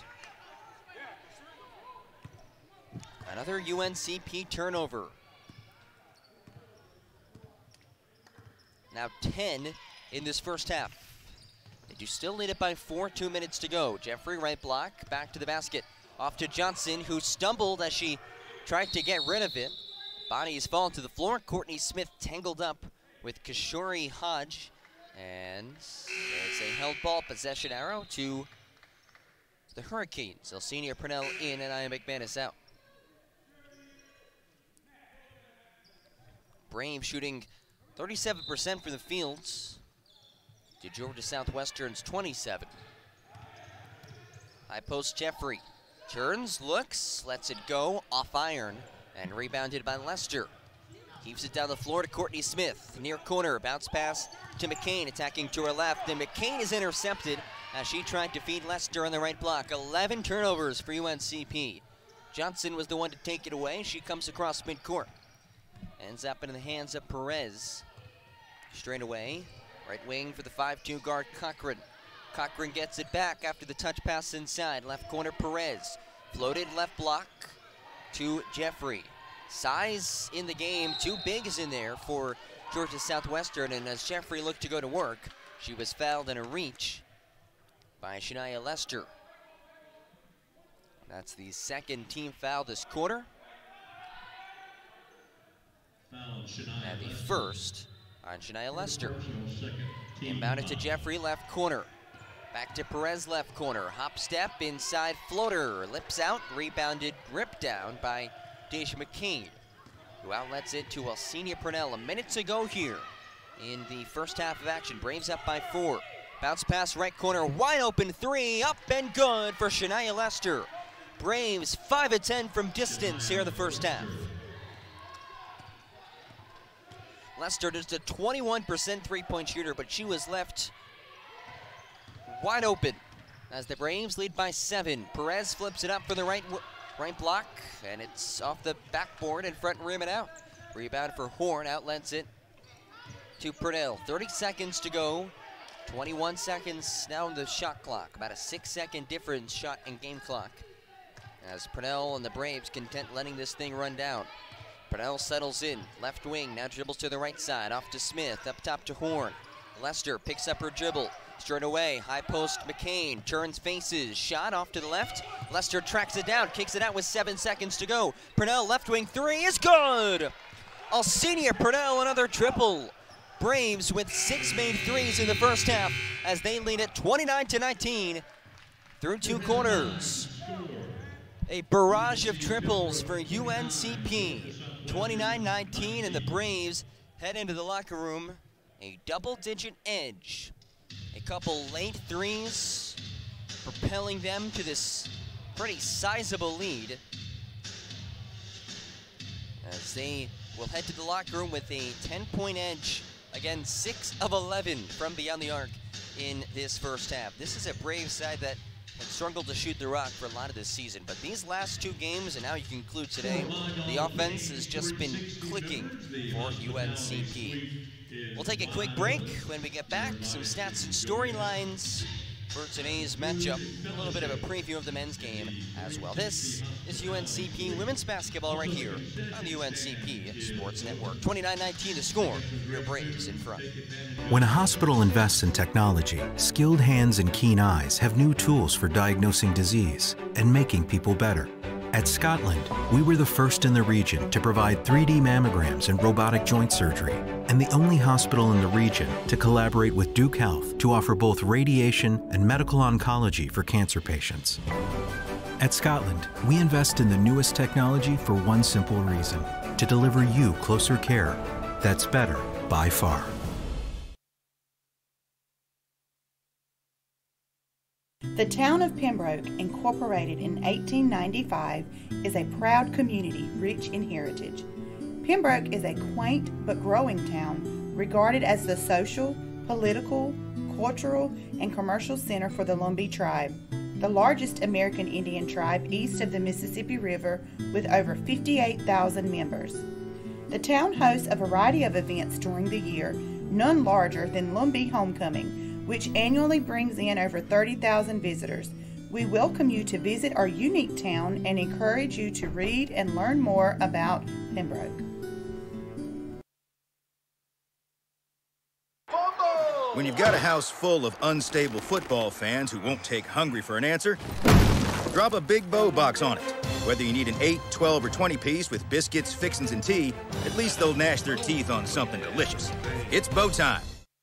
Another U N C P turnover. Now ten in this first half. They do still lead it by four, two minutes to go. Jeffrey, right block, back to the basket. Off to Johnson, who stumbled as she tried to get rid of it. Bodies fall to the floor. Courtney Smith tangled up with Kishori Hodge, and it's a held ball possession arrow to the Hurricanes. Elsenia Purnell in and Anaya McManus out. Braves shooting thirty-seven percent for the fields to Georgia Southwestern's twenty-seven. High post Jeffrey. Turns, looks, lets it go, off iron, and rebounded by Lester. Keeps it down the floor to Courtney Smith. Near corner, bounce pass to McCain, attacking to her left, and McCain is intercepted as she tried to feed Lester on the right block. eleven turnovers for U N C P. Johnson was the one to take it away. She comes across midcourt. Ends up in the hands of Perez. Straight away, right wing for the five two guard Cochran. Cochran gets it back after the touch pass inside. Left corner, Perez. Floated left block to Jeffrey. Size in the game, two bigs in there for Georgia Southwestern, and as Jeffrey looked to go to work, She was fouled in a reach by Shania Lester. That's the second team foul this quarter. And the first on Shania Lester. Inbounded to Jeffrey, left corner. Back to Perez, left corner. Hop step, inside floater. Lips out, rebounded, ripped down by Deja McCain, who outlets it to Alcina Purnell. A minute to go here in the first half of action. Braves up by four. Bounce pass right corner, wide open three, up and good for Shania Lester. Braves five of ten from distance here in the first half. Lester just a twenty-one percent three-point shooter, but she was left wide open as the Braves lead by seven. Perez flips it up for the right right block, and it's off the backboard and front rim and out. Rebound for Horn, outlets it to Purnell. thirty seconds to go. twenty-one seconds now on the shot clock. About a six-second difference shot and game clock, as Purnell and the Braves content letting this thing run down. Purnell settles in, left wing, now dribbles to the right side, off to Smith, up top to Horn. Lester picks up her dribble, straight away, high post McCain, turns faces, shot off to the left. Lester tracks it down, kicks it out with seven seconds to go. Purnell, left wing three is good! Alcina Purnell, another triple. Braves with six made threes in the first half as they lead at twenty-nine to nineteen through two quarters. A barrage of triples for U N C P. twenty-nine nineteen, and the Braves head into the locker room a double-digit edge. A couple late threes propelling them to this pretty sizable lead, as they will head to the locker room with a ten-point edge. Again, six of eleven from beyond the arc in this first half. This is a Braves side that had struggled to shoot the rock for a lot of this season, but these last two games, and now you conclude today, the offense has just been clicking for U N C P. We'll take a quick break. When we get back, some stats and storylines for today's matchup. A little bit of a preview of the men's game as well. This is U N C P women's basketball right here on the U N C P Sports Network. twenty-nine nineteen the score, your Braves in front. When a hospital invests in technology, skilled hands and keen eyes have new tools for diagnosing disease and making people better. At Scotland, we were the first in the region to provide three D mammograms and robotic joint surgery, and the only hospital in the region to collaborate with Duke Health to offer both radiation and medical oncology for cancer patients. At Scotland, we invest in the newest technology for one simple reason: to deliver you closer care that's better by far. The town of Pembroke, incorporated in eighteen ninety-five, is a proud community rich in heritage. Pembroke is a quaint but growing town, regarded as the social, political, cultural, and commercial center for the Lumbee tribe, the largest American Indian tribe east of the Mississippi River, with over fifty-eight thousand members. The town hosts a variety of events during the year, none larger than Lumbee Homecoming, which annually brings in over thirty thousand visitors. We welcome you to visit our unique town and encourage you to read and learn more about Pembroke. When you've got a house full of unstable football fans who won't take hungry for an answer, drop a Big Bow box on it. Whether you need an eight, twelve, or twenty piece with biscuits, fixins, and tea, at least they'll gnash their teeth on something delicious. It's bow time.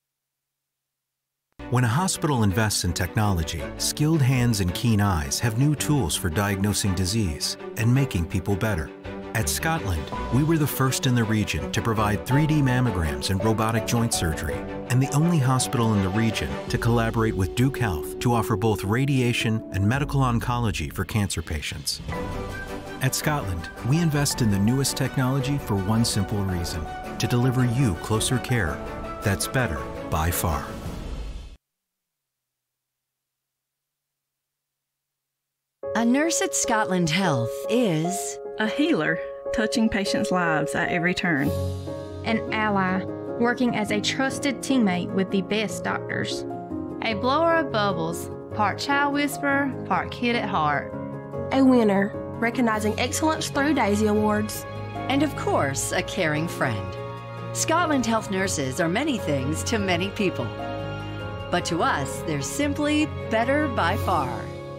When a hospital invests in technology, skilled hands and keen eyes have new tools for diagnosing disease and making people better. At Scotland, we were the first in the region to provide three D mammograms and robotic joint surgery, and the only hospital in the region to collaborate with Duke Health to offer both radiation and medical oncology for cancer patients. At Scotland, we invest in the newest technology for one simple reason: to deliver you closer care that's better by far. A nurse at Scotland Health is a healer, touching patients' lives at every turn. An ally, working as a trusted teammate with the best doctors. A blower of bubbles, part child whisperer, part kid at heart. A winner, recognizing excellence through Daisy Awards. And of course, a caring friend. Scotland Health nurses are many things to many people. But to us, they're simply better by far.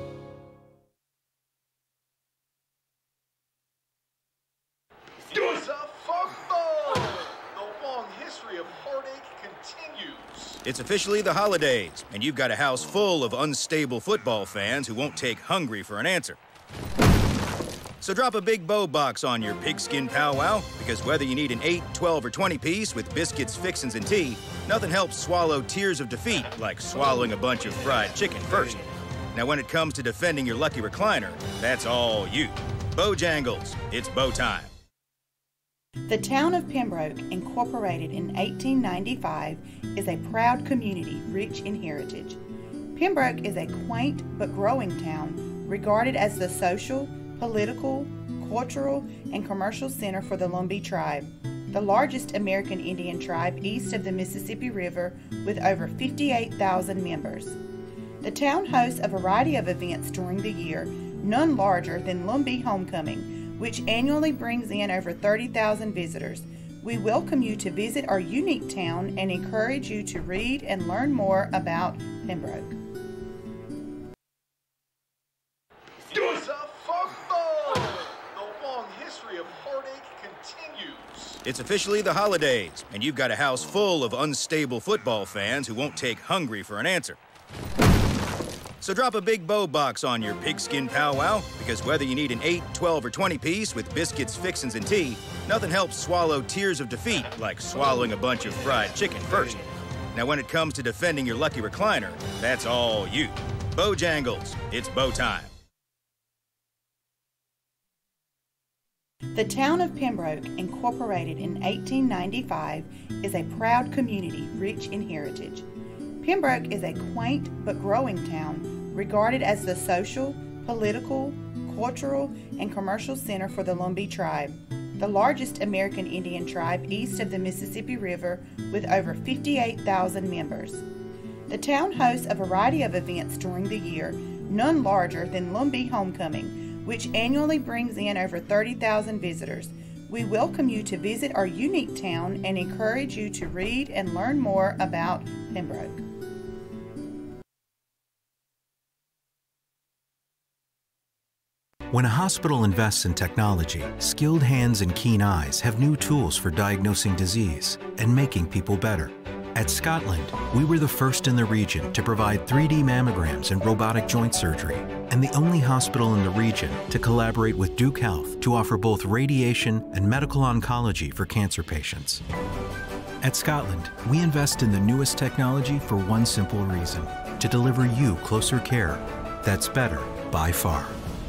It's officially the holidays, and you've got a house full of unstable football fans who won't take hungry for an answer. So drop a big bow box on your pigskin powwow, because whether you need an eight, twelve, or twenty piece with biscuits, fixins, and tea, nothing helps swallow tears of defeat like swallowing a bunch of fried chicken first. Now, when it comes to defending your lucky recliner, that's all you. Bojangles, it's bow time. The town of Pembroke, incorporated in eighteen ninety-five, is a proud community rich in heritage. Pembroke is a quaint but growing town regarded as the social, political, cultural, and commercial center for the Lumbee tribe, the largest American Indian tribe east of the Mississippi River with over fifty-eight thousand members. The town hosts a variety of events during the year, none larger than Lumbee Homecoming, which annually brings in over thirty thousand visitors. We welcome you to visit our unique town and encourage you to read and learn more about Pembroke. It's officially the holidays, and you've got a house full of unstable football fans who won't take hungry for an answer. So drop a big bow box on your pigskin powwow, because whether you need an eight, twelve, or twenty piece with biscuits, fixins, and tea, nothing helps swallow tears of defeat like swallowing a bunch of fried chicken first. Now, when it comes to defending your lucky recliner, that's all you. Bojangles, it's bow time. The town of Pembroke, incorporated in eighteen ninety-five, is a proud community rich in heritage. Pembroke is a quaint but growing town regarded as the social, political, cultural, and commercial center for the Lumbee tribe, the largest American Indian tribe east of the Mississippi River with over fifty-eight thousand members. The town hosts a variety of events during the year, none larger than Lumbee Homecoming, which annually brings in over thirty thousand visitors. We welcome you to visit our unique town and encourage you to read and learn more about Pembroke. When a hospital invests in technology, skilled hands and keen eyes have new tools for diagnosing disease and making people better. At Scotland, we were the first in the region to provide three D mammograms and robotic joint surgery, and the only hospital in the region to collaborate with Duke Health to offer both radiation and medical oncology for cancer patients. At Scotland, we invest in the newest technology for one simple reason: to deliver you closer care that's better by far.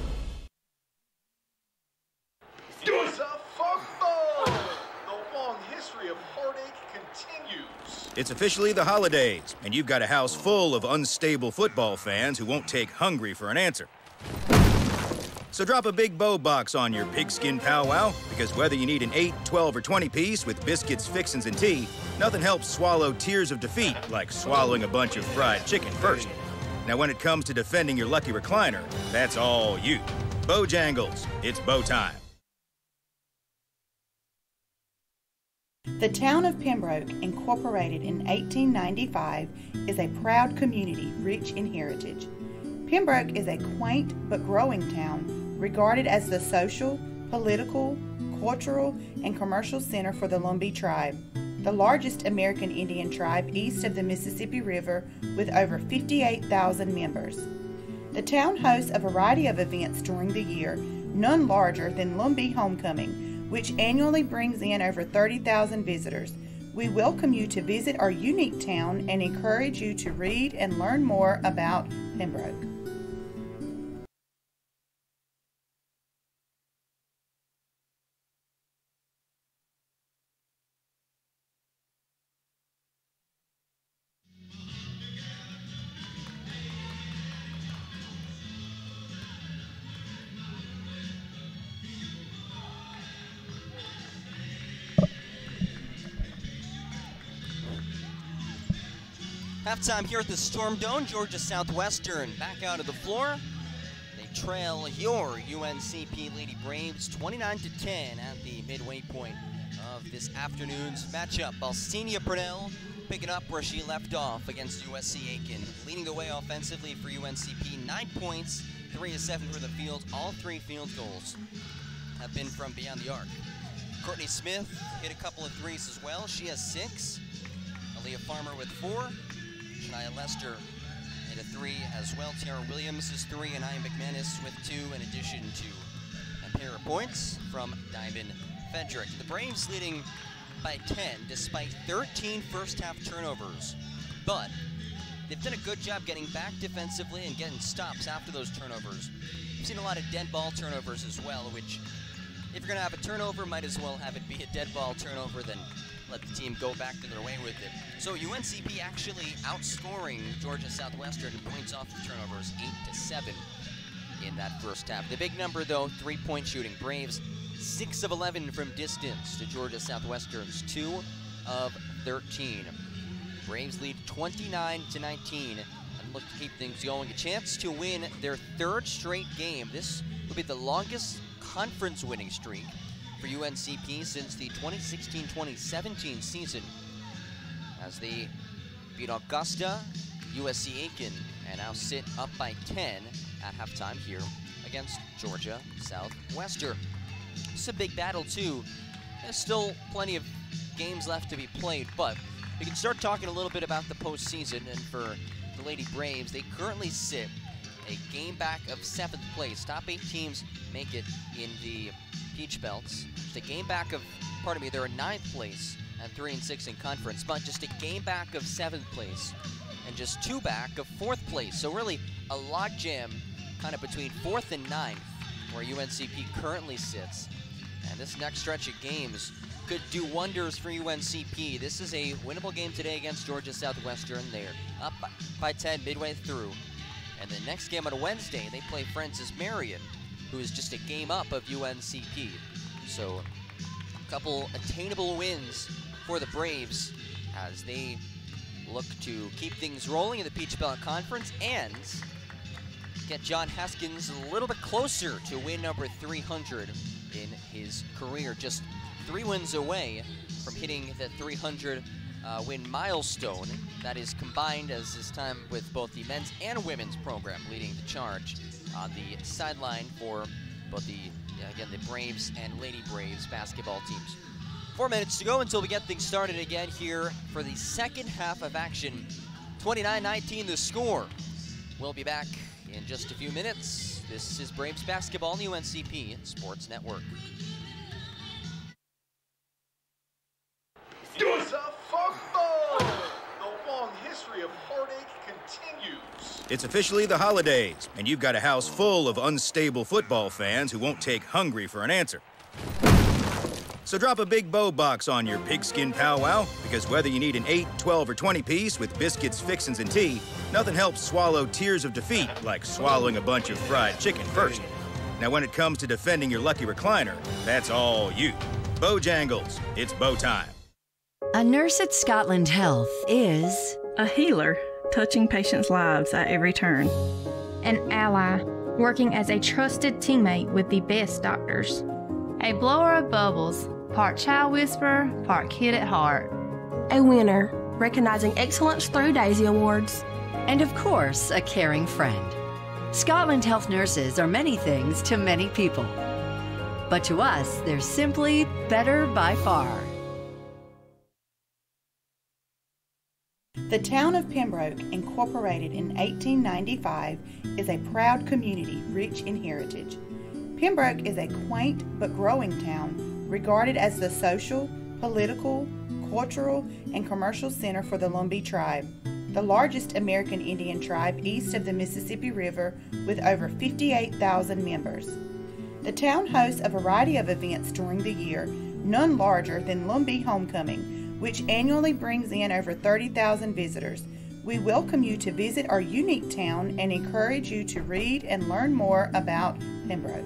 It's officially the holidays, and you've got a house full of unstable football fans who won't take hungry for an answer. So drop a big bow box on your pigskin powwow, because whether you need an eight, twelve, or twenty piece with biscuits, fixins, and tea, nothing helps swallow tears of defeat like swallowing a bunch of fried chicken first. Now, when it comes to defending your lucky recliner, that's all you. Bojangles, it's bow time. The town of Pembroke, incorporated in eighteen ninety-five, is a proud community rich in heritage. Pembroke is a quaint but growing town regarded as the social, political, cultural, and commercial center for the Lumbee tribe, the largest American Indian tribe east of the Mississippi River with over fifty-eight thousand members. The town hosts a variety of events during the year, none larger than Lumbee Homecoming, which annually brings in over thirty thousand visitors. We welcome you to visit our unique town and encourage you to read and learn more about Pembroke. Halftime here at the Storm Dome, Georgia Southwestern back out of the floor. They trail your U N C P Lady Braves twenty-nine to ten at the midway point of this afternoon's matchup. Balsinia Purnell picking up where she left off against U S C Aiken. Leading the way offensively for U N C P, nine points, three of seven for the field. All three field goals have been from beyond the arc. Courtney Smith hit a couple of threes as well. She has six. Aaliyah Farmer with four. Shania Lester hit a three as well. Tara Williams is three, and Aya McManus with two, in addition to a pair of points from Diamond Fedrick. The Braves leading by ten despite thirteen first half turnovers, but they've done a good job getting back defensively and getting stops after those turnovers. We've seen a lot of dead ball turnovers as well, which if you're gonna have a turnover, might as well have it be a dead ball turnover than let the team go back to their way with it. So U N C P actually outscoring Georgia Southwestern in points off of turnovers, eight to seven in that first half. The big number though, three-point shooting. Braves six of eleven from distance to Georgia Southwestern's two of thirteen. Braves lead twenty-nine to nineteen and look to keep things going. A chance to win their third straight game. This will be the longest conference winning streak for U N C P since the twenty sixteen twenty seventeen season, as they beat Augusta, U S C Aiken, and now sit up by ten at halftime here against Georgia Southwestern. It's a big battle too. There's still plenty of games left to be played, but we can start talking a little bit about the postseason. And for the Lady Braves, they currently sit a game back of seventh place. Top eight teams make it in the Peach Belts. Just a game back of, pardon me, they're in ninth place and three and six in conference, but just a game back of seventh place and just two back of fourth place. So really a logjam kind of between fourth and ninth, where U N C P currently sits. And this next stretch of games could do wonders for U N C P. This is a winnable game today against Georgia Southwestern. They're up by ten midway through. And the next game on Wednesday, they play Francis Marion, who is just a game up of U N C P. So a couple attainable wins for the Braves as they look to keep things rolling in the Peach Belt Conference and get John Haskins a little bit closer to win number three hundred in his career. Just three wins away from hitting the three hundred uh, win milestone. That is combined as his time with both the men's and women's program, leading the charge on the sideline for both the, uh, again, the Braves and Lady Braves basketball teams. Four minutes to go until we get things started again here for the second half of action. twenty-nine nineteen the score. We'll be back in just a few minutes. This is Braves basketball on the U N C P Sports Network. It's a football! The long history of heartache continues. It's officially the holidays, and you've got a house full of unstable football fans who won't take hungry for an answer. So drop a big bow box on your pigskin powwow, because whether you need an eight, twelve, or twenty piece with biscuits, fixins, and tea, nothing helps swallow tears of defeat like swallowing a bunch of fried chicken first. Now when it comes to defending your lucky recliner, that's all you. Bojangles, it's bow time. A nurse at Scotland Health is a healer, touching patients' lives at every turn. An ally, working as a trusted teammate with the best doctors. A blower of bubbles, part child whisperer, part kid at heart. A winner, recognizing excellence through Daisy Awards. And of course, a caring friend. Scotland Health nurses are many things to many people. But to us, they're simply better by far. The town of Pembroke, incorporated in eighteen ninety-five, is a proud community rich in heritage. Pembroke is a quaint but growing town, regarded as the social, political, cultural, and commercial center for the Lumbee tribe, the largest American Indian tribe east of the Mississippi River with over fifty-eight thousand members. The town hosts a variety of events during the year, none larger than Lumbee Homecoming, which annually brings in over thirty thousand visitors. We welcome you to visit our unique town and encourage you to read and learn more about Pembroke.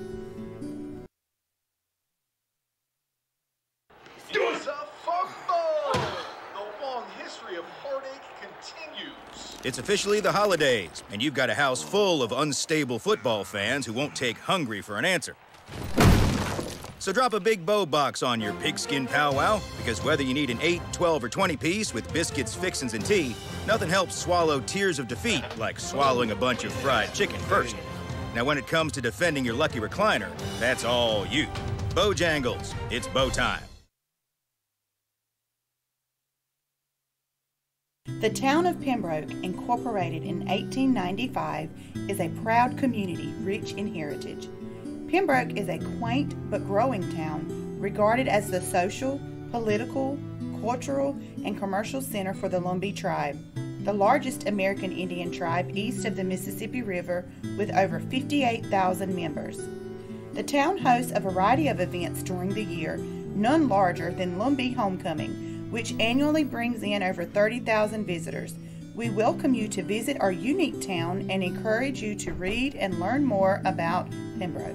It's a football! The long history of heartache continues. It's officially the holidays, and you've got a house full of unstable football fans who won't take hungry for an answer. So drop a big bow box on your pigskin powwow, because whether you need an eight, twelve, or twenty piece with biscuits, fixins, and tea, nothing helps swallow tears of defeat like swallowing a bunch of fried chicken first. Now when it comes to defending your lucky recliner, that's all you. Bojangles, it's bow time. The town of Pembroke, incorporated in eighteen ninety-five, is a proud community rich in heritage. Pembroke is a quaint but growing town, regarded as the social, political, cultural, and commercial center for the Lumbee tribe, the largest American Indian tribe east of the Mississippi River with over fifty-eight thousand members. The town hosts a variety of events during the year, none larger than Lumbee Homecoming, which annually brings in over thirty thousand visitors. We welcome you to visit our unique town and encourage you to read and learn more about Pembroke.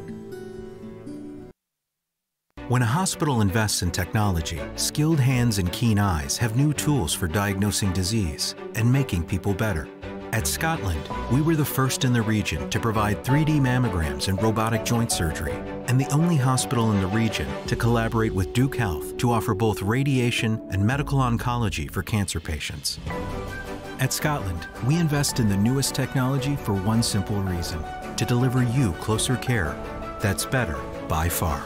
When a hospital invests in technology, skilled hands and keen eyes have new tools for diagnosing disease and making people better. At Scotland, we were the first in the region to provide three D mammograms and robotic joint surgery, and the only hospital in the region to collaborate with Duke Health to offer both radiation and medical oncology for cancer patients. At Scotland, we invest in the newest technology for one simple reason: to deliver you closer care that's better by far.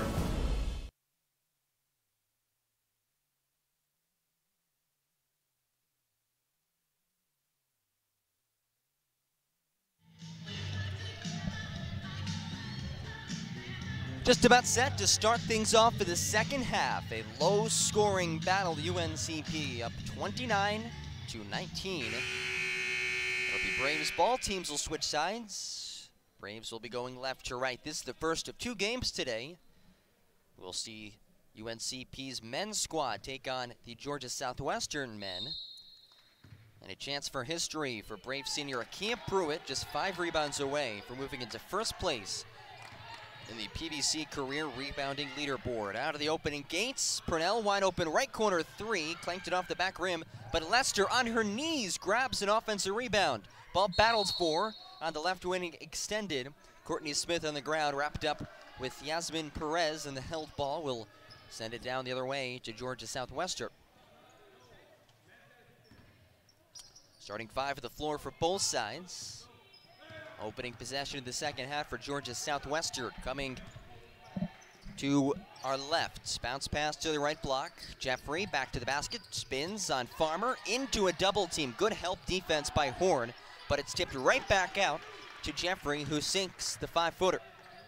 Just about set to start things off for the second half. A low-scoring battle. U N C P up twenty-nine to nineteen. It'll be Braves ball. Teams will switch sides. Braves will be going left to right. This is the first of two games today. We'll see U N C P's men's squad take on the Georgia Southwestern men. And a chance for history for Brave senior Akia Pruitt, just five rebounds away from moving into first place in the P V C career rebounding leaderboard. Out of the opening gates, Purnell wide open right corner three, clanked it off the back rim, but Lester on her knees grabs an offensive rebound. Ball battles for on the left wing extended. Courtney Smith on the ground, wrapped up with Yasmin Perez, and the held ball will send it down the other way to Georgia Southwestern. Starting five at the floor for both sides. Opening possession of the second half for Georgia Southwestern. Coming to our left. Bounce pass to the right block. Jeffrey back to the basket. Spins on Farmer into a double team. Good help defense by Horn, but it's tipped right back out to Jeffrey, who sinks the five-footer.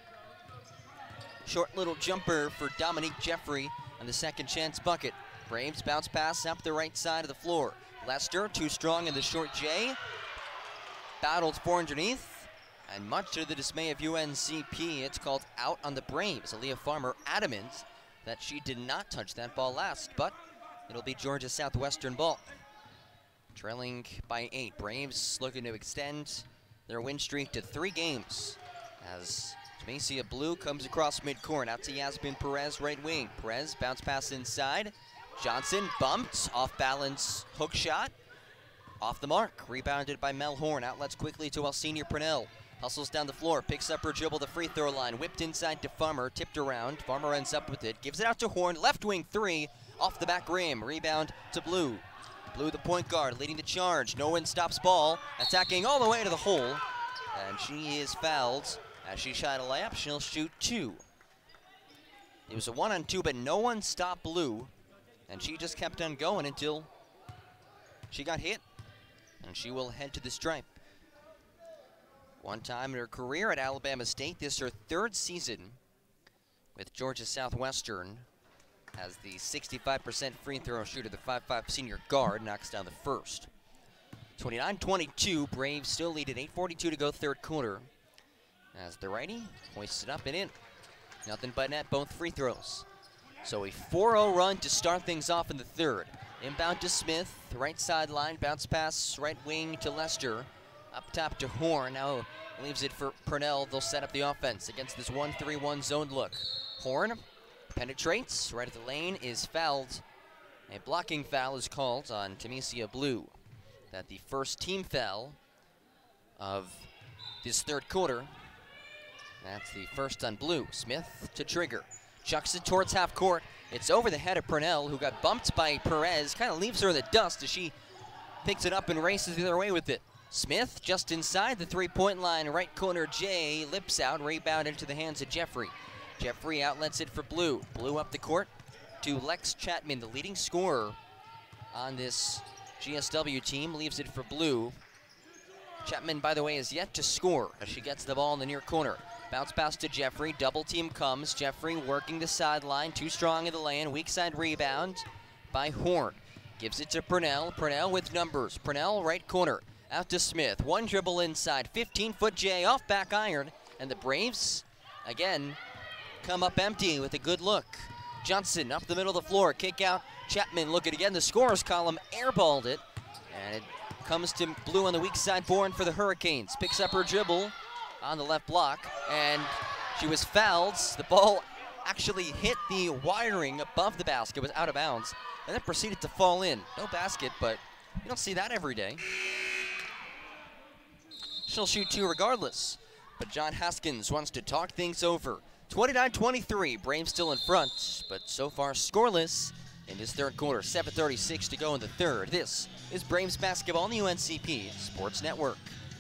Short little jumper for Dominique Jeffrey on the second chance bucket. Braves bounce pass up the right side of the floor. Lester too strong in the short J. Battled for underneath. And much to the dismay of U N C P, it's called out on the Braves. Aaliyah Farmer adamant that she did not touch that ball last, but it'll be Georgia Southwestern ball. Trailing by eight. Braves looking to extend their win streak to three games as Tamicia Blue comes across midcourt. Out to Yasmin Perez, right wing. Perez bounce pass inside. Johnson bumped, off balance hook shot. Off the mark, rebounded by Mel Horn. Outlets quickly to Elsenia Purnell. Hustles down the floor, picks up her dribble, the free throw line. Whipped inside to Farmer, tipped around. Farmer ends up with it, gives it out to Horn. Left wing three, off the back rim. Rebound to Blue. Blue, the point guard, leading the charge. No one stops ball, attacking all the way to the hole. And she is fouled as she shot a layup. She'll shoot two. It was a one on two, but no one stopped Blue. And she just kept on going until she got hit. And she will head to the stripe. One time in her career at Alabama State, this is her third season with Georgia Southwestern as the sixty-five percent free throw shooter. The five five senior guard knocks down the first. twenty-nine twenty-two, Braves still lead at eight forty-two to go third quarter. As the righty hoists it up and in. Nothing but net, both free throws. So a four oh run to start things off in the third. Inbound to Smith, right sideline, bounce pass, right wing to Lester. Up top to Horn, now leaves it for Purnell. They'll set up the offense against this one three one zone look. Horn penetrates, right at the lane, is fouled. A blocking foul is called on Tamicia Blue. That the first team foul of this third quarter. That's the first on Blue. Smith to trigger. chucks it towards half court. It's over the head of Purnell, who got bumped by Perez, kind of leaves her in the dust as she picks it up and races the other way with it. Smith just inside the three-point line, right corner. Jay lips out, rebound into the hands of Jeffrey. Jeffrey outlets it for Blue. Blue up the court to Lex Chapman, the leading scorer on this G S W team, leaves it for Blue. Chapman, by the way, is yet to score as she gets the ball in the near corner. Bounce pass to Jeffrey, double team comes. Jeffrey working the sideline, too strong in the lane, weak side rebound by Horn. Gives it to Purnell, Purnell with numbers. Purnell right corner, out to Smith. One dribble inside, fifteen-foot J off back iron, and the Braves, again, come up empty with a good look. Johnson up the middle of the floor, kick out. Chapman looking again, the scorer's column airballed it, and it comes to Blue on the weak side, Bourne for the Hurricanes. Picks up her dribble on the left block, and she was fouled. The ball actually hit the wiring above the basket, was out of bounds, and then proceeded to fall in. No basket, but you don't see that every day. She'll shoot two regardless, but John Haskins wants to talk things over. twenty-nine twenty-three, Braves still in front, but so far scoreless in this third quarter. seven thirty-six to go in the third. This is Braves basketball on the U N C P Sports Network.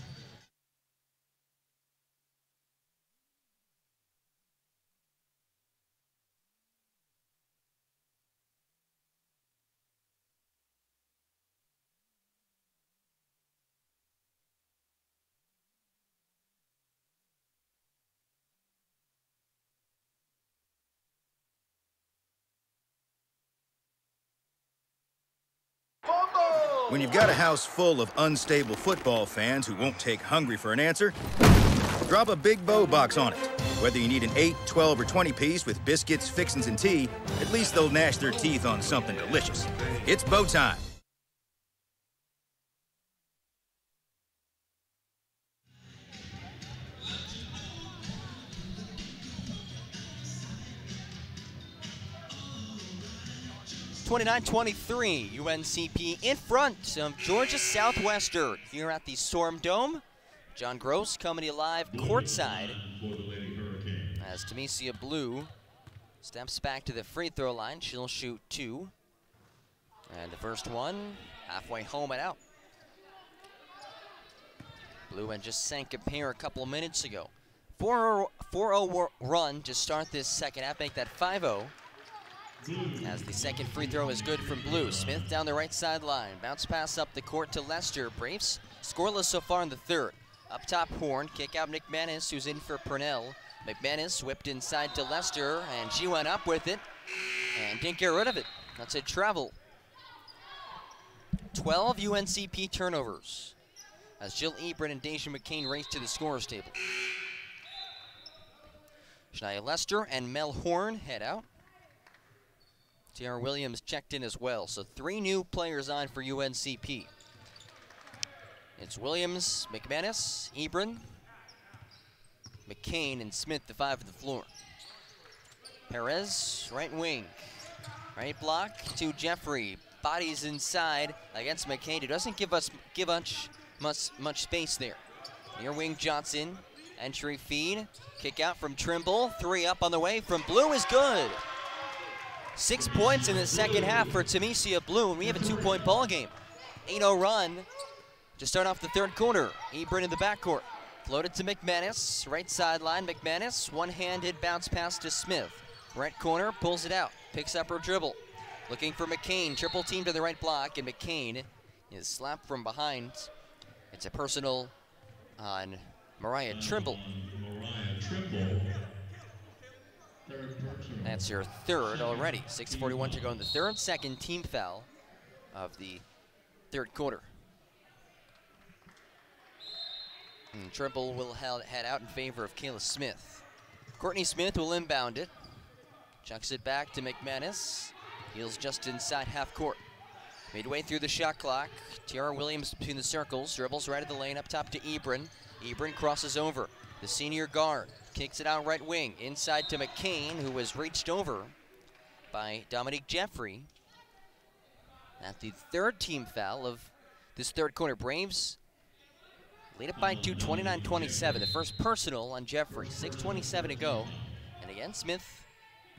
When you've got a house full of unstable football fans who won't take hungry for an answer, drop a Big Bow box on it. Whether you need an eight, twelve, or twenty piece with biscuits, fixins, and tea, at least they'll gnash their teeth on something delicious. It's bow time. twenty-nine twenty-three, U N C P in front of Georgia Southwestern here at the Storm Dome. John Gross coming to you live courtside as Tamesia Blue steps back to the free throw line. She'll shoot two. And the first one halfway home and out. Blue had just sank a pair a couple of minutes ago. four oh run to start this second half, make that five oh. As the second free throw is good from Blue. Smith down the right sideline. Bounce pass up the court to Lester. Braves scoreless so far in the third. Up top, Horn. Kick out McManus, who's in for Purnell. McManus whipped inside to Lester, and she went up with it and didn't get rid of it. That's a travel. twelve U N C P turnovers as Jill Ebron and Deja McCain race to the scorer's table. Shania Lester and Mel Horn head out. Tiara Williams checked in as well, so three new players on for U N C P. It's Williams, McManus, Ebron, McCain, and Smith, the five of the floor. Perez, right wing. Right block to Jeffrey. Bodies inside against McCain, who doesn't give us give much, much, much space there. Near wing Johnson, entry feed. Kick out from Trimble, three up on the way from Blue is good. Six points in the second half for Tamesia Blue, and we have a two-point ball game. eight oh run to start off the third quarter. Ebron in the backcourt. Floated to McManus, right sideline. McManus, one-handed bounce pass to Smith. Right corner, pulls it out, picks up her dribble. Looking for McCain, triple team to the right block, and McCain is slapped from behind. It's a personal on Mariah Trimble. Mariah Trimble. That's your third already. six forty-one to go in the third. Second team foul of the third quarter. And Trimble will head out in favor of Kayla Smith. Courtney Smith will inbound it. Chucks it back to McManus. Heels just inside half court. Midway through the shot clock. Tiara Williams between the circles. Dribbles right of the lane up top to Ebron. Ebron crosses over. The senior guard kicks it out right wing, inside to McCain, who was reached over by Dominique Jeffrey. At the third team foul of this third quarter, Braves lead it by two, twenty-nine twenty-seven. The first personal on Jeffrey, six twenty-seven to go. And again, Smith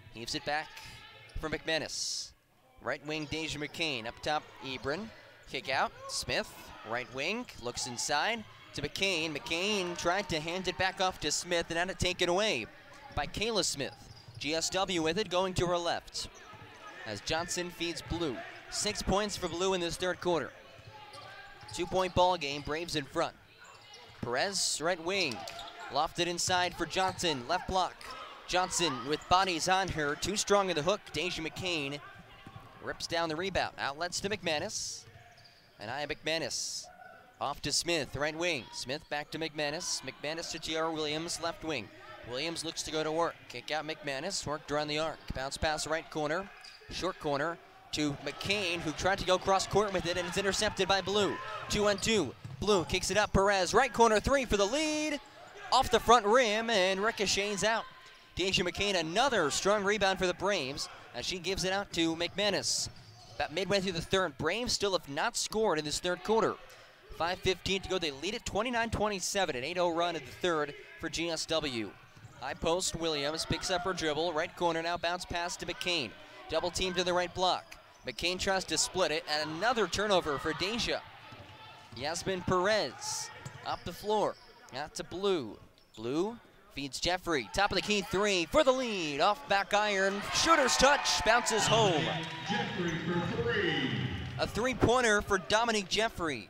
Heaves it back for McManus. Right wing, Deja McCain. Up top, Ebron. Kick out, Smith. Right wing, looks inside to McCain. McCain tried to hand it back off to Smith and had it taken away by Kayla Smith. G S W with it, going to her left. As Johnson feeds Blue. Six points for Blue in this third quarter. Two-point ball game, Braves in front. Perez, right wing. Lofted inside for Johnson, left block. Johnson with bodies on her, too strong in the hook. Deja McCain rips down the rebound. Outlets to McManus. And Aya McManus off to Smith, right wing. Smith back to McManus. McManus to Tiara Williams, left wing. Williams looks to go to work. Kick out McManus, worked around the arc. Bounce pass right corner, short corner to McCain, who tried to go cross court with it, and it's intercepted by Blue. Two on two. Blue kicks it up. Perez, right corner three for the lead. Off the front rim, and ricochets out. Deja McCain, another strong rebound for the Braves, as she gives it out to McManus. About midway through the third, Braves still have not scored in this third quarter. five fifteen to go. They lead it twenty-nine twenty-seven, an eight oh run in the third for G S W. High post, Williams picks up her dribble. Right corner now, bounce pass to McCain. Double team to the right block. McCain tries to split it, and another turnover for Deja. Yasmin Perez up the floor, out to Blue. Blue feeds Jeffrey, top of the key three for the lead. Off back iron, shooter's touch, bounces home. Jeffrey for three. A three-pointer for Dominique Jeffrey.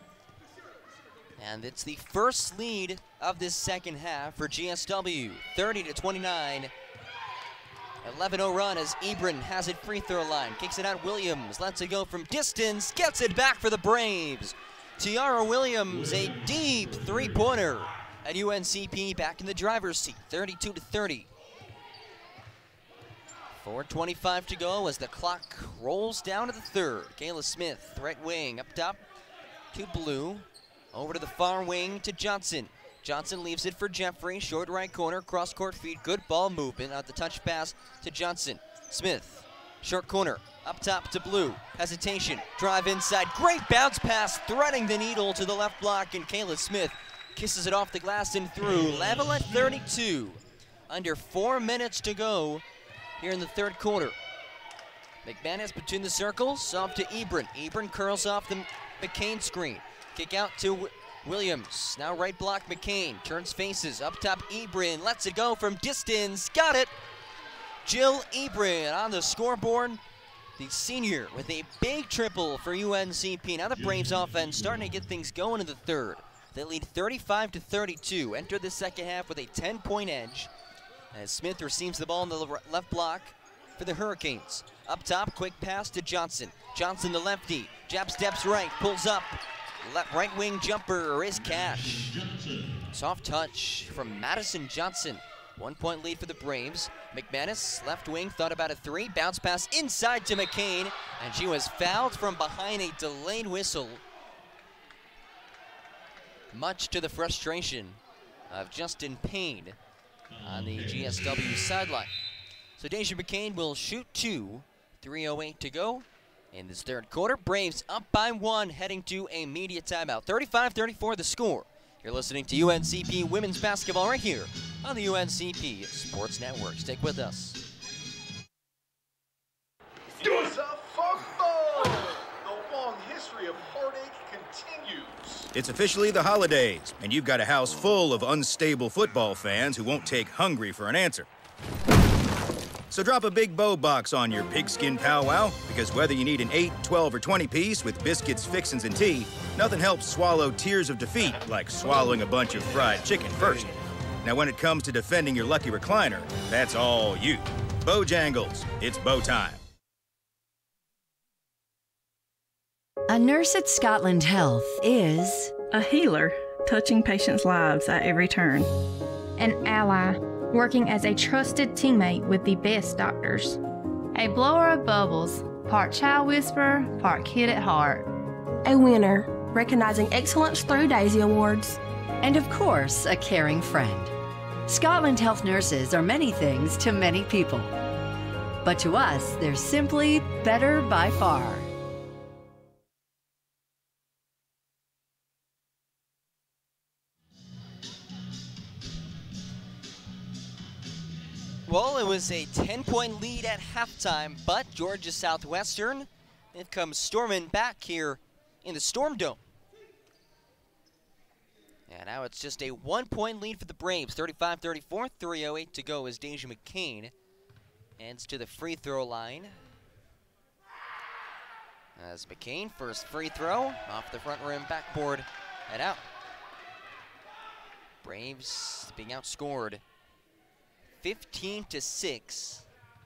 And it's the first lead of this second half for G S W, thirty to twenty-nine. eleven oh run as Ebron has it free throw line. Kicks it out, Williams lets it go from distance, gets it back for the Braves. Tiara Williams, a deep three-pointer. And U N C P back in the driver's seat, thirty-two to thirty. four twenty-five to go as the clock rolls down to the third. Kayla Smith, right wing, up top to Blue. Over to the far wing to Johnson. Johnson leaves it for Jeffrey. Short right corner, cross-court feed. Good ball movement on the touch pass to Johnson. Smith, short corner, up top to Blue. Hesitation, drive inside. Great bounce pass, threading the needle to the left block, and Kayla Smith kisses it off the glass and through. Level at thirty-two. Under four minutes to go here in the third quarter. McManus between the circles, off to Ebron. Ebron curls off the McCain screen. Kick out to Williams. Now right block McCain. Turns faces. Up top Ebron. Lets it go from distance. Got it. Jill Ebron on the scoreboard. The senior with a big triple for U N C P. Now the Braves offense starting to get things going in the third. They lead thirty-five to thirty-two. Enter the second half with a ten-point edge as Smith receives the ball in the left block for the Hurricanes. Up top, quick pass to Johnson. Johnson the lefty. Jab steps right, pulls up. Left right wing jumper is cash. Soft touch from Madison Johnson. One point lead for the Braves. McManus, left wing, thought about a three. Bounce pass inside to McCain, and she was fouled from behind a delayed whistle. Much to the frustration of Justin Payne on the G S W sideline. So Deja McCain will shoot two. three oh eight to go in this third quarter. Braves up by one, heading to a media timeout. thirty-five thirty-four the score. You're listening to U N C P women's basketball right here on the U N C P Sports Network. Stick with us. It's a football. The long history of heartache continues. It's officially the holidays, and you've got a house full of unstable football fans who won't take hungry for an answer. So drop a big bow box on your pigskin powwow, because whether you need an eight, twelve, or twenty piece with biscuits, fixins, and tea, nothing helps swallow tears of defeat like swallowing a bunch of fried chicken first. Now when it comes to defending your lucky recliner, that's all you. Bojangles, it's bow time. A nurse at Scotland Health is a healer, touching patients' lives at every turn. An ally, working as a trusted teammate with the best doctors. A blower of bubbles, part child whisperer, part kid at heart. A winner, recognizing excellence through Daisy Awards. And of course, a caring friend. Scotland Health nurses are many things to many people. But to us, they're simply better by far. Well, it was a ten-point lead at halftime, but Georgia Southwestern, it comes storming back here in the Storm Dome. And now it's just a one-point lead for the Braves, thirty-five thirty-four, three oh eight to go as Deja McCain heads to the free throw line. As McCain, first free throw, off the front rim backboard and out. Braves being outscored fifteen to six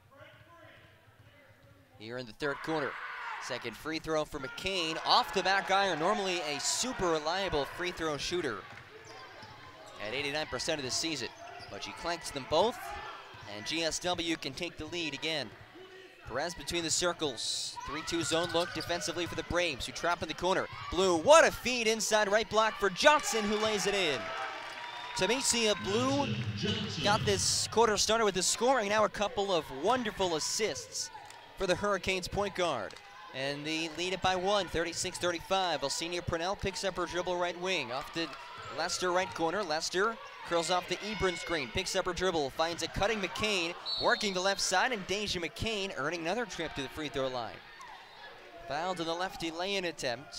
here in the third quarter. Second free throw for McCain, off the back iron, normally a super reliable free throw shooter at eighty-nine percent of the season, but she clanks them both, and G S W can take the lead again. Perez between the circles, three two zone look defensively for the Braves, who trap in the corner. Blue, what a feed inside right block for Johnson, who lays it in. Tamesia Blue got this quarter started with the scoring, now a couple of wonderful assists for the Hurricanes point guard. And they lead it by one, thirty-six thirty-five. Alcenia Purnell picks up her dribble right wing, off the Lester right corner. Lester curls off the Ebron screen, picks up her dribble, finds a cutting McCain, working the left side, and Deja McCain earning another trip to the free throw line. Fouled in the lefty lay-in attempt.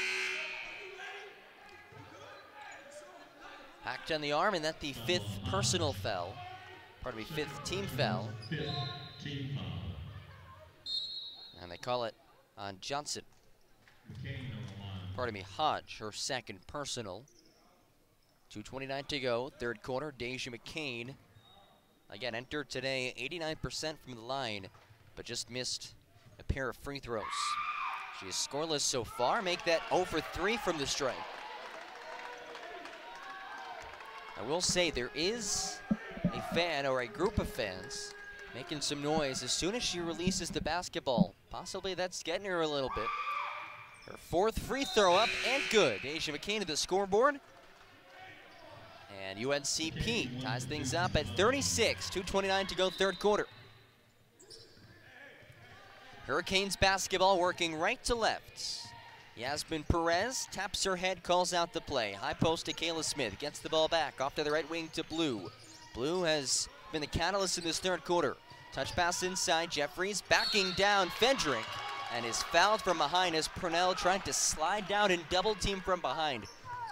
Hacked on the arm, and that the fifth personal foul. Pardon me, fifth team foul. Fifth team foul. And they call it on Johnson. McCain on the line. Pardon me, Hodge, her second personal. two twenty-nine to go, third quarter. Deja McCain, again, entered today eighty-nine percent from the line, but just missed a pair of free throws. She is scoreless so far, make that zero for three from the stripe. I will say there is a fan or a group of fans making some noise as soon as she releases the basketball. Possibly that's getting her a little bit. Her fourth free throw up and good. Deja McCain to the scoreboard. And U N C P ties things up at thirty-six, two twenty-nine to go, third quarter. Hurricanes basketball working right to left. Yasmin Perez taps her head, calls out the play. High post to Kayla Smith, gets the ball back, off to the right wing to Blue. Blue has been the catalyst in this third quarter. Touch pass inside, Jeffries backing down Fendrick, and is fouled from behind as Purnell trying to slide down and double team from behind.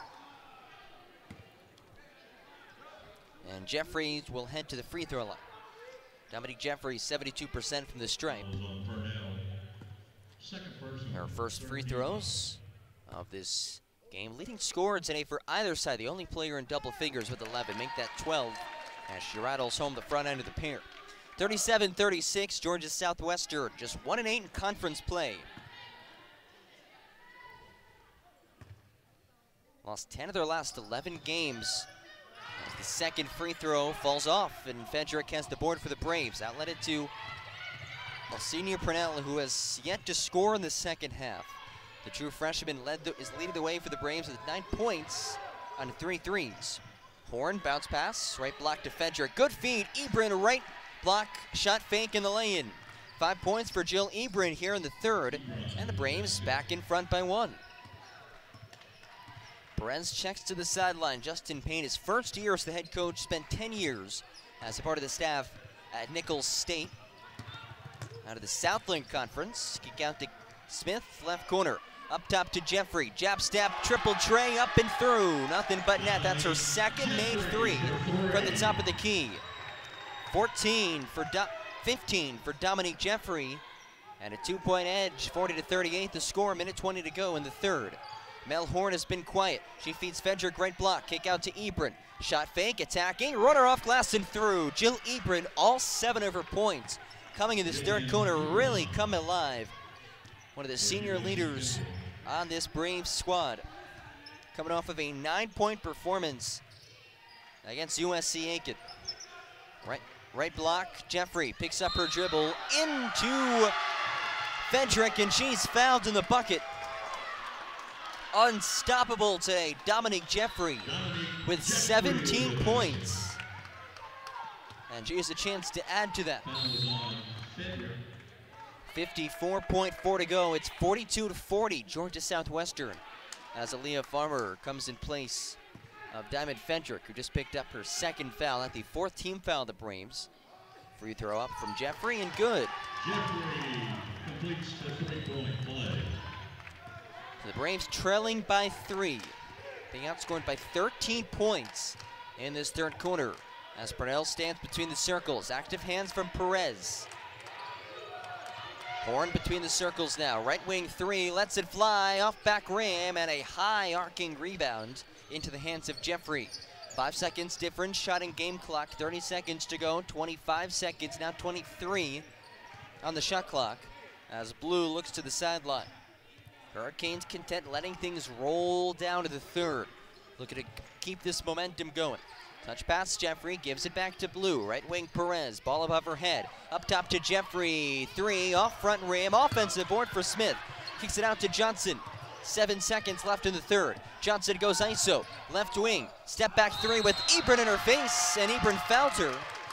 And Jeffries will head to the free throw line. Dominique Jeffries, seventy-two percent from the stripe. Her first free throws of this game. Leading scorer today for either side. The only player in double figures with eleven. Make that twelve as she rattles home the front end of the pair. thirty-seven thirty-six, Georgia Southwestern, just one and eight in conference play. Lost ten of their last eleven games. As the second free throw falls off, and Fedrick has the board for the Braves. Outletted to Alcenia Purnell, who has yet to score in the second half. The true freshman led the, is leading the way for the Braves with nine points on three threes. Horn, bounce pass, right block to Fedrick. Good feed, Ebron, right block, shot fake in the lay-in. Five points for Jill Ebron here in the third, and the Braves back in front by one. Perez checks to the sideline. Justin Payne, his first year as the head coach, spent ten years as a part of the staff at Nichols State. Out of the Southland Conference, kick out to Smith, left corner. Up top to Jeffrey, jab step, triple tray, up and through. Nothing but net, that's her second made three from the top of the key. fourteen for, Do fifteen for Dominique Jeffrey, and a two-point edge, forty to thirty-eight the score, minute twenty to go in the third. Mel Horn has been quiet. She feeds Fedrick, right block, kick out to Ebron. Shot fake, attacking, runner off glass and through. Jill Ebron, all seven of her points coming in this third quarter, really come alive. One of the senior leaders on this Braves squad, coming off of a nine-point performance against U S C Aiken. Right, right block, Jeffrey picks up her dribble into Fedrick, and she's fouled in the bucket. Unstoppable today, Dominique Jeffrey with seventeen points. And she has a chance to add to that. fifty-four point four to go, it's forty-two to forty, Georgia Southwestern, as Aaliyah Farmer comes in place of Diamond Fendrick, who just picked up her second foul, at the fourth team foul of the Braves. Free throw up from Jeffrey and good. Jeffrey completes the three-point play. The Braves trailing by three, being outscored by thirteen points in this third quarter. As Purnell stands between the circles, active hands from Perez. Horn between the circles now, right wing three, lets it fly, off back rim, and a high arcing rebound into the hands of Jeffrey. Five seconds difference, shot in game clock, thirty seconds to go, twenty-five seconds, now twenty-three on the shot clock as Blue looks to the sideline. Hurricanes content letting things roll down to the third. Looking to keep this momentum going. Touch pass, Jeffrey gives it back to Blue. Right wing Perez, ball above her head. Up top to Jeffrey, three, off front rim, offensive board for Smith. Kicks it out to Johnson. Seven seconds left in the third. Johnson goes I S O, left wing. Step back three with Ebron in her face, and Ebron fouled her.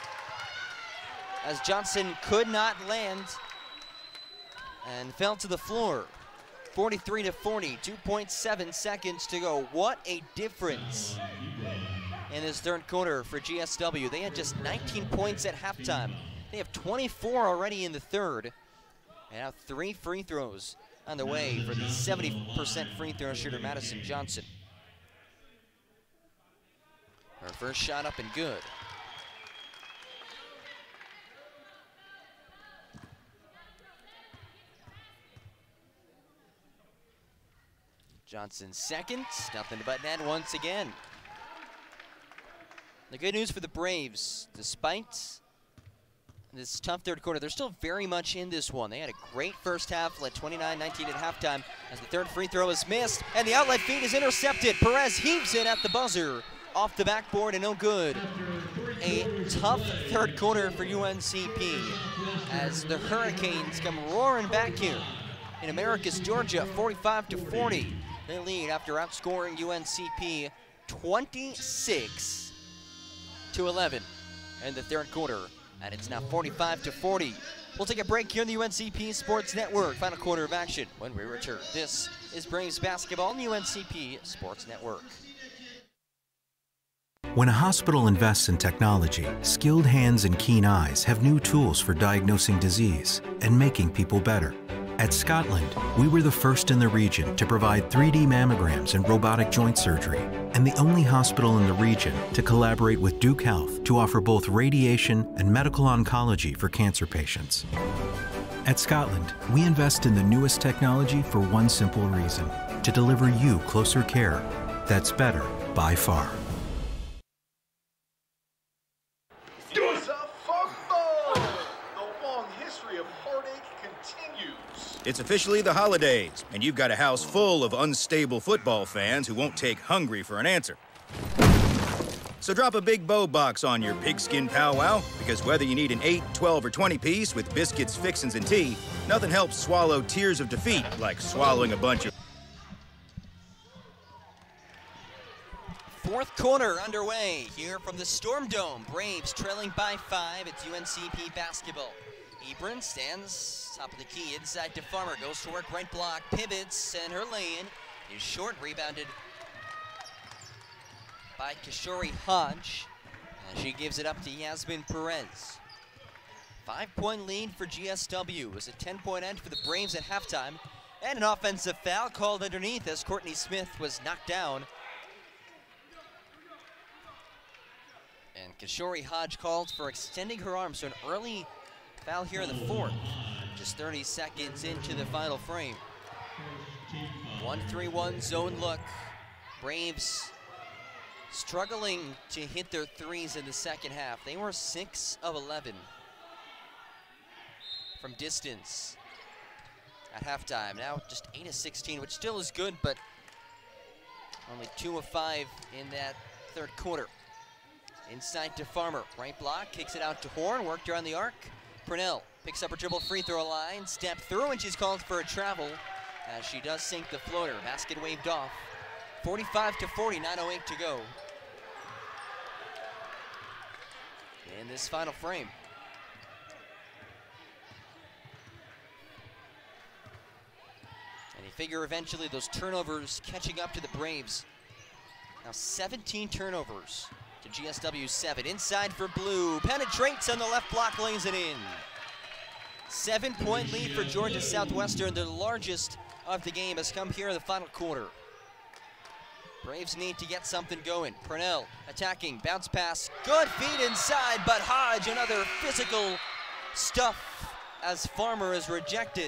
As Johnson could not land and fell to the floor. forty-three to forty, two point seven seconds to go. What a difference in this third quarter for G S W. They had just nineteen points at halftime. They have twenty-four already in the third. And now three free throws on the way for the seventy percent free throw shooter, Madison Johnson. Her first shot up and good. Johnson second, nothing but net once again. The good news for the Braves, despite this tough third quarter, they're still very much in this one. They had a great first half, led twenty-nine nineteen at halftime, as the third free throw is missed, and the outlet feed is intercepted. Perez heaves it at the buzzer, off the backboard and no good. A tough third quarter for U N C P, as the Hurricanes come roaring back here in Americus, Georgia, forty-five to forty. They lead after outscoring U N C P twenty-six to eleven in the third quarter, and it's now forty-five to forty. We'll take a break here on the U N C P Sports Network. Final quarter of action when we return. This is Braves basketball on the U N C P Sports Network. When a hospital invests in technology, skilled hands and keen eyes have new tools for diagnosing disease and making people better. At Scotland, we were the first in the region to provide three D mammograms and robotic joint surgery, and the only hospital in the region to collaborate with Duke Health to offer both radiation and medical oncology for cancer patients. At Scotland, we invest in the newest technology for one simple reason: to deliver you closer care that's better by far. It's officially the holidays, and you've got a house full of unstable football fans who won't take hungry for an answer. So drop a big bow box on your pigskin powwow, because whether you need an eight, twelve, or twenty piece with biscuits, fixins, and tea, nothing helps swallow tears of defeat like swallowing a bunch of... Fourth quarter underway here from the Storm Dome. Braves trailing by five. It's U N C P basketball. Ebron stands top of the key inside to Farmer, goes to work, right block, pivots, and her lay-in is short, rebounded by Kishori Hodge, and she gives it up to Yasmin Perez. Five-point lead for G S W. It was a ten-point end for the Braves at halftime, and an offensive foul called underneath as Courtney Smith was knocked down. And Kishori Hodge called for extending her arm, so an early foul here in the fourth, just thirty seconds into the final frame. one three one zone look. Braves struggling to hit their threes in the second half. They were six of eleven from distance at halftime. Now just eight of sixteen, which still is good, but only two of five in that third quarter. Inside to Farmer, right block, kicks it out to Horn, worked her on the arc. Purnell picks up her dribble free throw line, step through, and she's called for a travel as she does sink the floater. Basket waved off. forty-five to forty, nine oh eight to go in this final frame. And you figure eventually those turnovers catching up to the Braves. Now seventeen turnovers to G S W seven. Inside for Blue. Penetrates on the left block, lays it in. Seven-point lead for Georgia Southwestern. The largest of the game has come here in the final quarter. Braves need to get something going. Purnell attacking, bounce pass, good feed inside, but Hodge, another physical stuff as Farmer is rejected.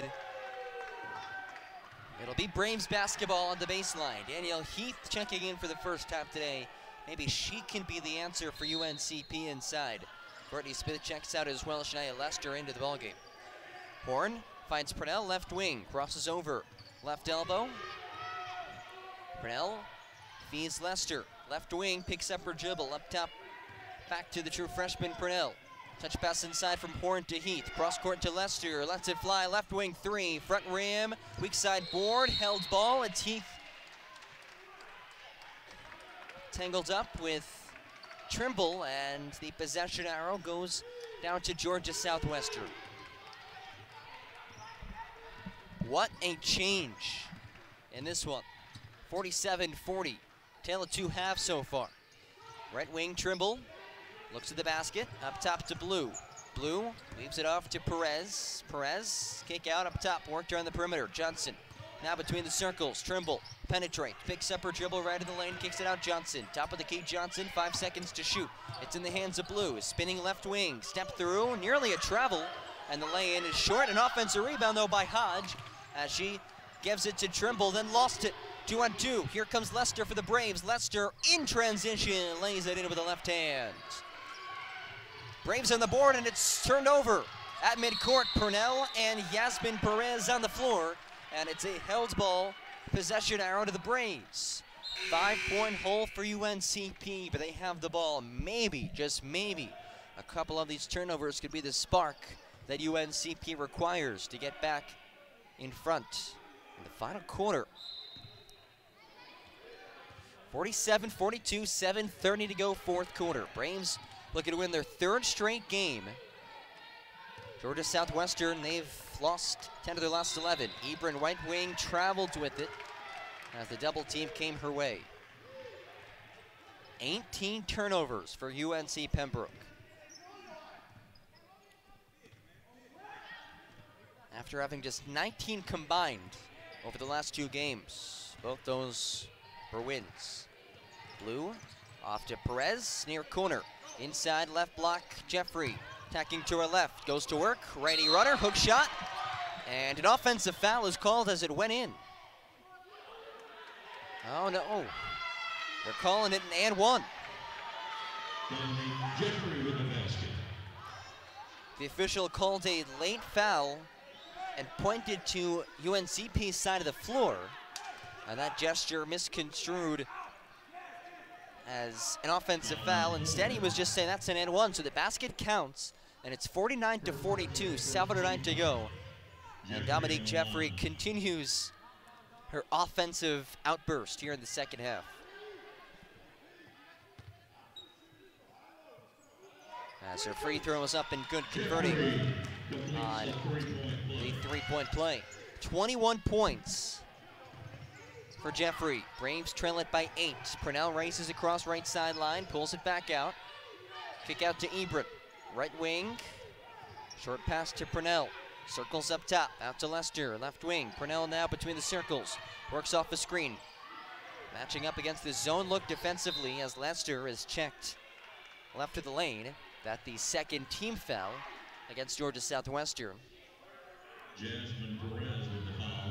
It'll be Braves basketball on the baseline. Danielle Heath checking in for the first time today. Maybe she can be the answer for U N C P inside. Courtney Smith checks out as well. Shania Lester into the ballgame. Horn finds Purnell, left wing, crosses over, left elbow. Purnell feeds Lester, left wing, picks up her dribble, up top, back to the true freshman Purnell. Touch pass inside from Horn to Heath, cross court to Lester, lets it fly, left wing three, front rim, weak side board, held ball, it's Heath tangled up with Trimble, and the possession arrow goes down to Georgia Southwestern. What a change in this one. forty-seven forty, tale of two halves so far. Right wing Trimble, looks at the basket, up top to Blue. Blue leaves it off to Perez. Perez, kick out up top, worked around the perimeter. Johnson, now between the circles. Trimble, penetrate, picks up her dribble right in the lane, kicks it out Johnson. Top of the key Johnson, five seconds to shoot. It's in the hands of Blue, spinning left wing, step through, nearly a travel, and the lay-in is short. An offensive rebound though by Hodge, as she gives it to Trimble, then lost it. Two on two, here comes Lester for the Braves. Lester in transition, lays it in with the left hand. Braves on the board, and it's turned over at midcourt. Purnell and Yasmin Perez on the floor, and it's a held ball possession arrow to the Braves. Five-point hole for U N C P, but they have the ball. Maybe, just maybe, a couple of these turnovers could be the spark that U N C P requires to get back in front in the final quarter. forty-seven forty-two, seven thirty to go, fourth quarter. Braves looking to win their third straight game. Georgia Southwestern, they've lost ten of their last eleven. Ebron, right wing, traveled with it as the double team came her way. eighteen turnovers for U N C Pembroke. After having just nineteen combined over the last two games. Both those were wins. Blue off to Perez, near corner. Inside left block, Jeffrey attacking to her left. Goes to work, righty runner, hook shot. And an offensive foul is called as it went in. Oh no, they're calling it an and one. Jeffrey with the basket. The official called a late foul and pointed to U N C P's side of the floor. And that gesture misconstrued as an offensive foul. Instead, he was just saying that's an and one, so the basket counts, and it's forty-nine to forty-two, seven oh nine to go. And Dominique Jeffrey continues her offensive outburst here in the second half. As her free throw was up and good, converting on the three-point play. twenty-one points for Jeffrey. Braves trail it by eight. Purnell races across right sideline, pulls it back out. Kick out to Ebron. Right wing. Short pass to Purnell. Circles up top, out to Lester, left wing. Purnell now between the circles. Works off the screen. Matching up against the zone look defensively as Lester is checked left of the lane. That the second team foul against Georgia Southwestern. Jasmine Perez with the foul.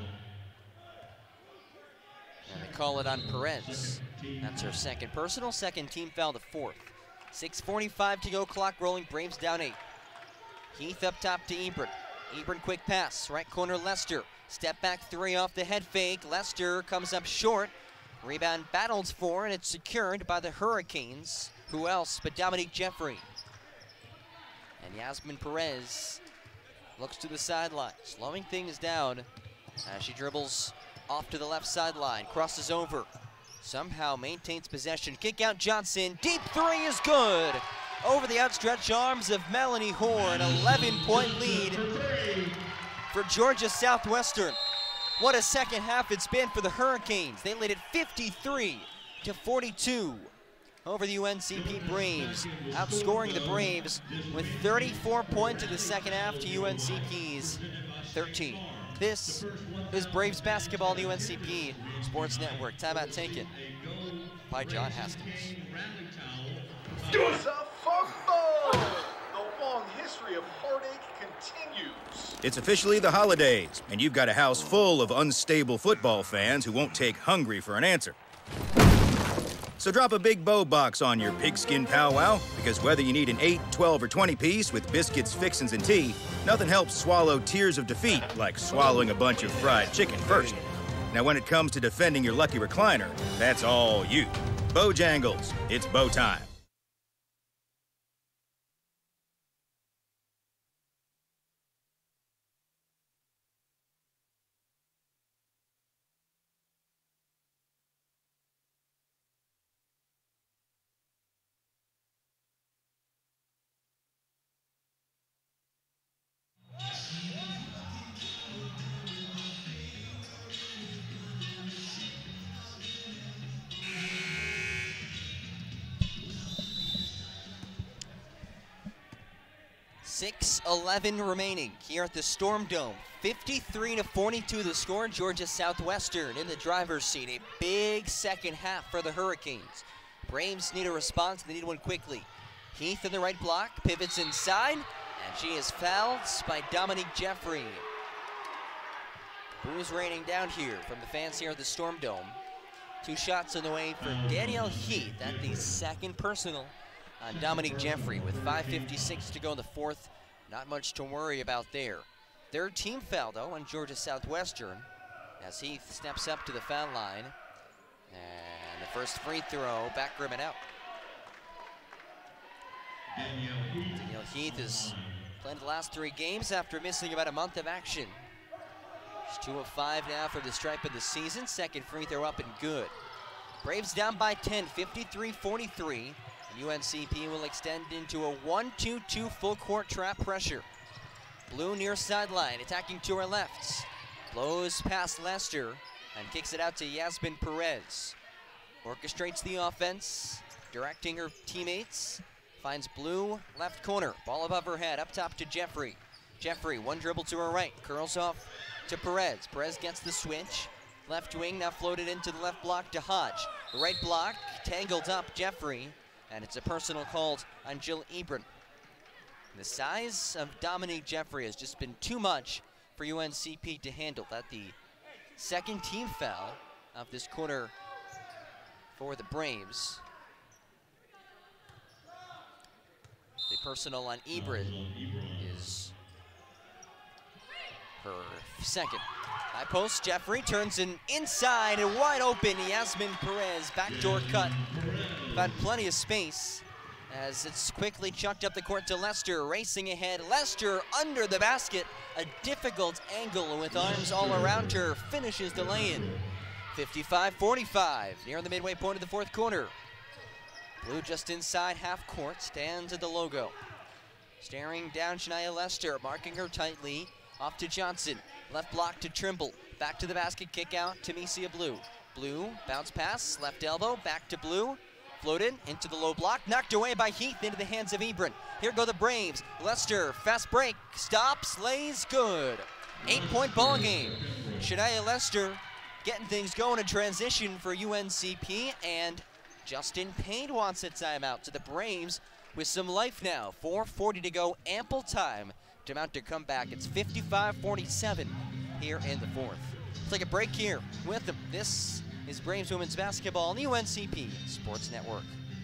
And they call it on Perez. That's her second personal, second team foul, the fourth. six forty-five to go, clock rolling, Braves down eight. Heath up top to Ebron. Ebron quick pass, right corner Lester. Step back three off the head fake. Lester comes up short. Rebound battled for, and it's secured by the Hurricanes. Who else but Dominique Jeffrey. And Yasmin Perez looks to the sideline, slowing things down as she dribbles off to the left sideline, crosses over, somehow maintains possession. Kick out Johnson, deep three is good. Over the outstretched arms of Melanie Horn, eleven-point lead for Georgia Southwestern. What a second half it's been for the Hurricanes. They lead at fifty-three to forty-two. over the U N C P Braves, outscoring the Braves with thirty-four points in the second half to U N C P's thirteen. This is Braves basketball on the U N C P Sports Network. Timeout taken by John Haskins. It's a football! The long history of heartache continues. It's officially the holidays, and you've got a house full of unstable football fans who won't take hungry for an answer. So drop a big bow box on your pigskin powwow, because whether you need an eight, twelve, or twenty piece with biscuits, fixins, and tea, nothing helps swallow tears of defeat like swallowing a bunch of fried chicken first. Now when it comes to defending your lucky recliner, that's all you. Bojangles, it's bow time. six eleven remaining here at the Storm Dome. fifty-three to forty-two the score. Georgia Southwestern in the driver's seat. A big second half for the Hurricanes. Braves need a response. They need one quickly. Heath in the right block, pivots inside, and she is fouled by Dominique Jeffrey. Booze raining down here from the fans here at the Storm Dome. Two shots on the way for Danielle Heath. That's the second personal on Dominique Jeffrey with five fifty-six to go in the fourth. Not much to worry about there. Third team foul, though, on Georgia Southwestern as Heath steps up to the foul line. And the first free throw, back rim and out. Danielle Heath has played the last three games after missing about a month of action. She's two of five now for the stripe of the season. Second free throw up and good. Braves down by ten, fifty-three forty-three. U N C P will extend into a one two two full court trap pressure. Blue near sideline, attacking to her left. Blows past Lester and kicks it out to Yasmin Perez. Orchestrates the offense, directing her teammates. Finds Blue left corner, ball above her head, up top to Jeffrey. Jeffrey, one dribble to her right, curls off to Perez. Perez gets the switch. Left wing now floated into the left block to Hodge. Right block, tangled up Jeffrey. And it's a personal called on Jill Ebron. The size of Dominique Jeffrey has just been too much for U N C P to handle. That the second team foul of this quarter for the Braves. The personal on Ebron is her second. High post, Jeffrey turns in inside and wide open. Yasmin Perez, backdoor cut. Found plenty of space as it's quickly chucked up the court to Lester, racing ahead. Lester under the basket, a difficult angle with arms all around her, finishes the lay-in. fifty-five forty-five, near the midway point of the fourth quarter. Blue just inside half court, stands at the logo. Staring down Shania Lester, marking her tightly. Off to Johnson, left block to Trimble. Back to the basket, kick out to Misia Blue. Blue, bounce pass, left elbow, back to Blue. Floated into the low block, knocked away by Heath into the hands of Ebron. Here go the Braves. Lester, fast break, stops, lays, good. Eight-point ball game. Shania Lester getting things going in transition for U N C P, and Justin Payne wants a timeout to the Braves with some life now. four forty to go, ample time to mount a comeback. It's fifty-five forty-seven here in the fourth. Let's take a break here with them. This is Braves women's basketball on the U N C P Sports Network.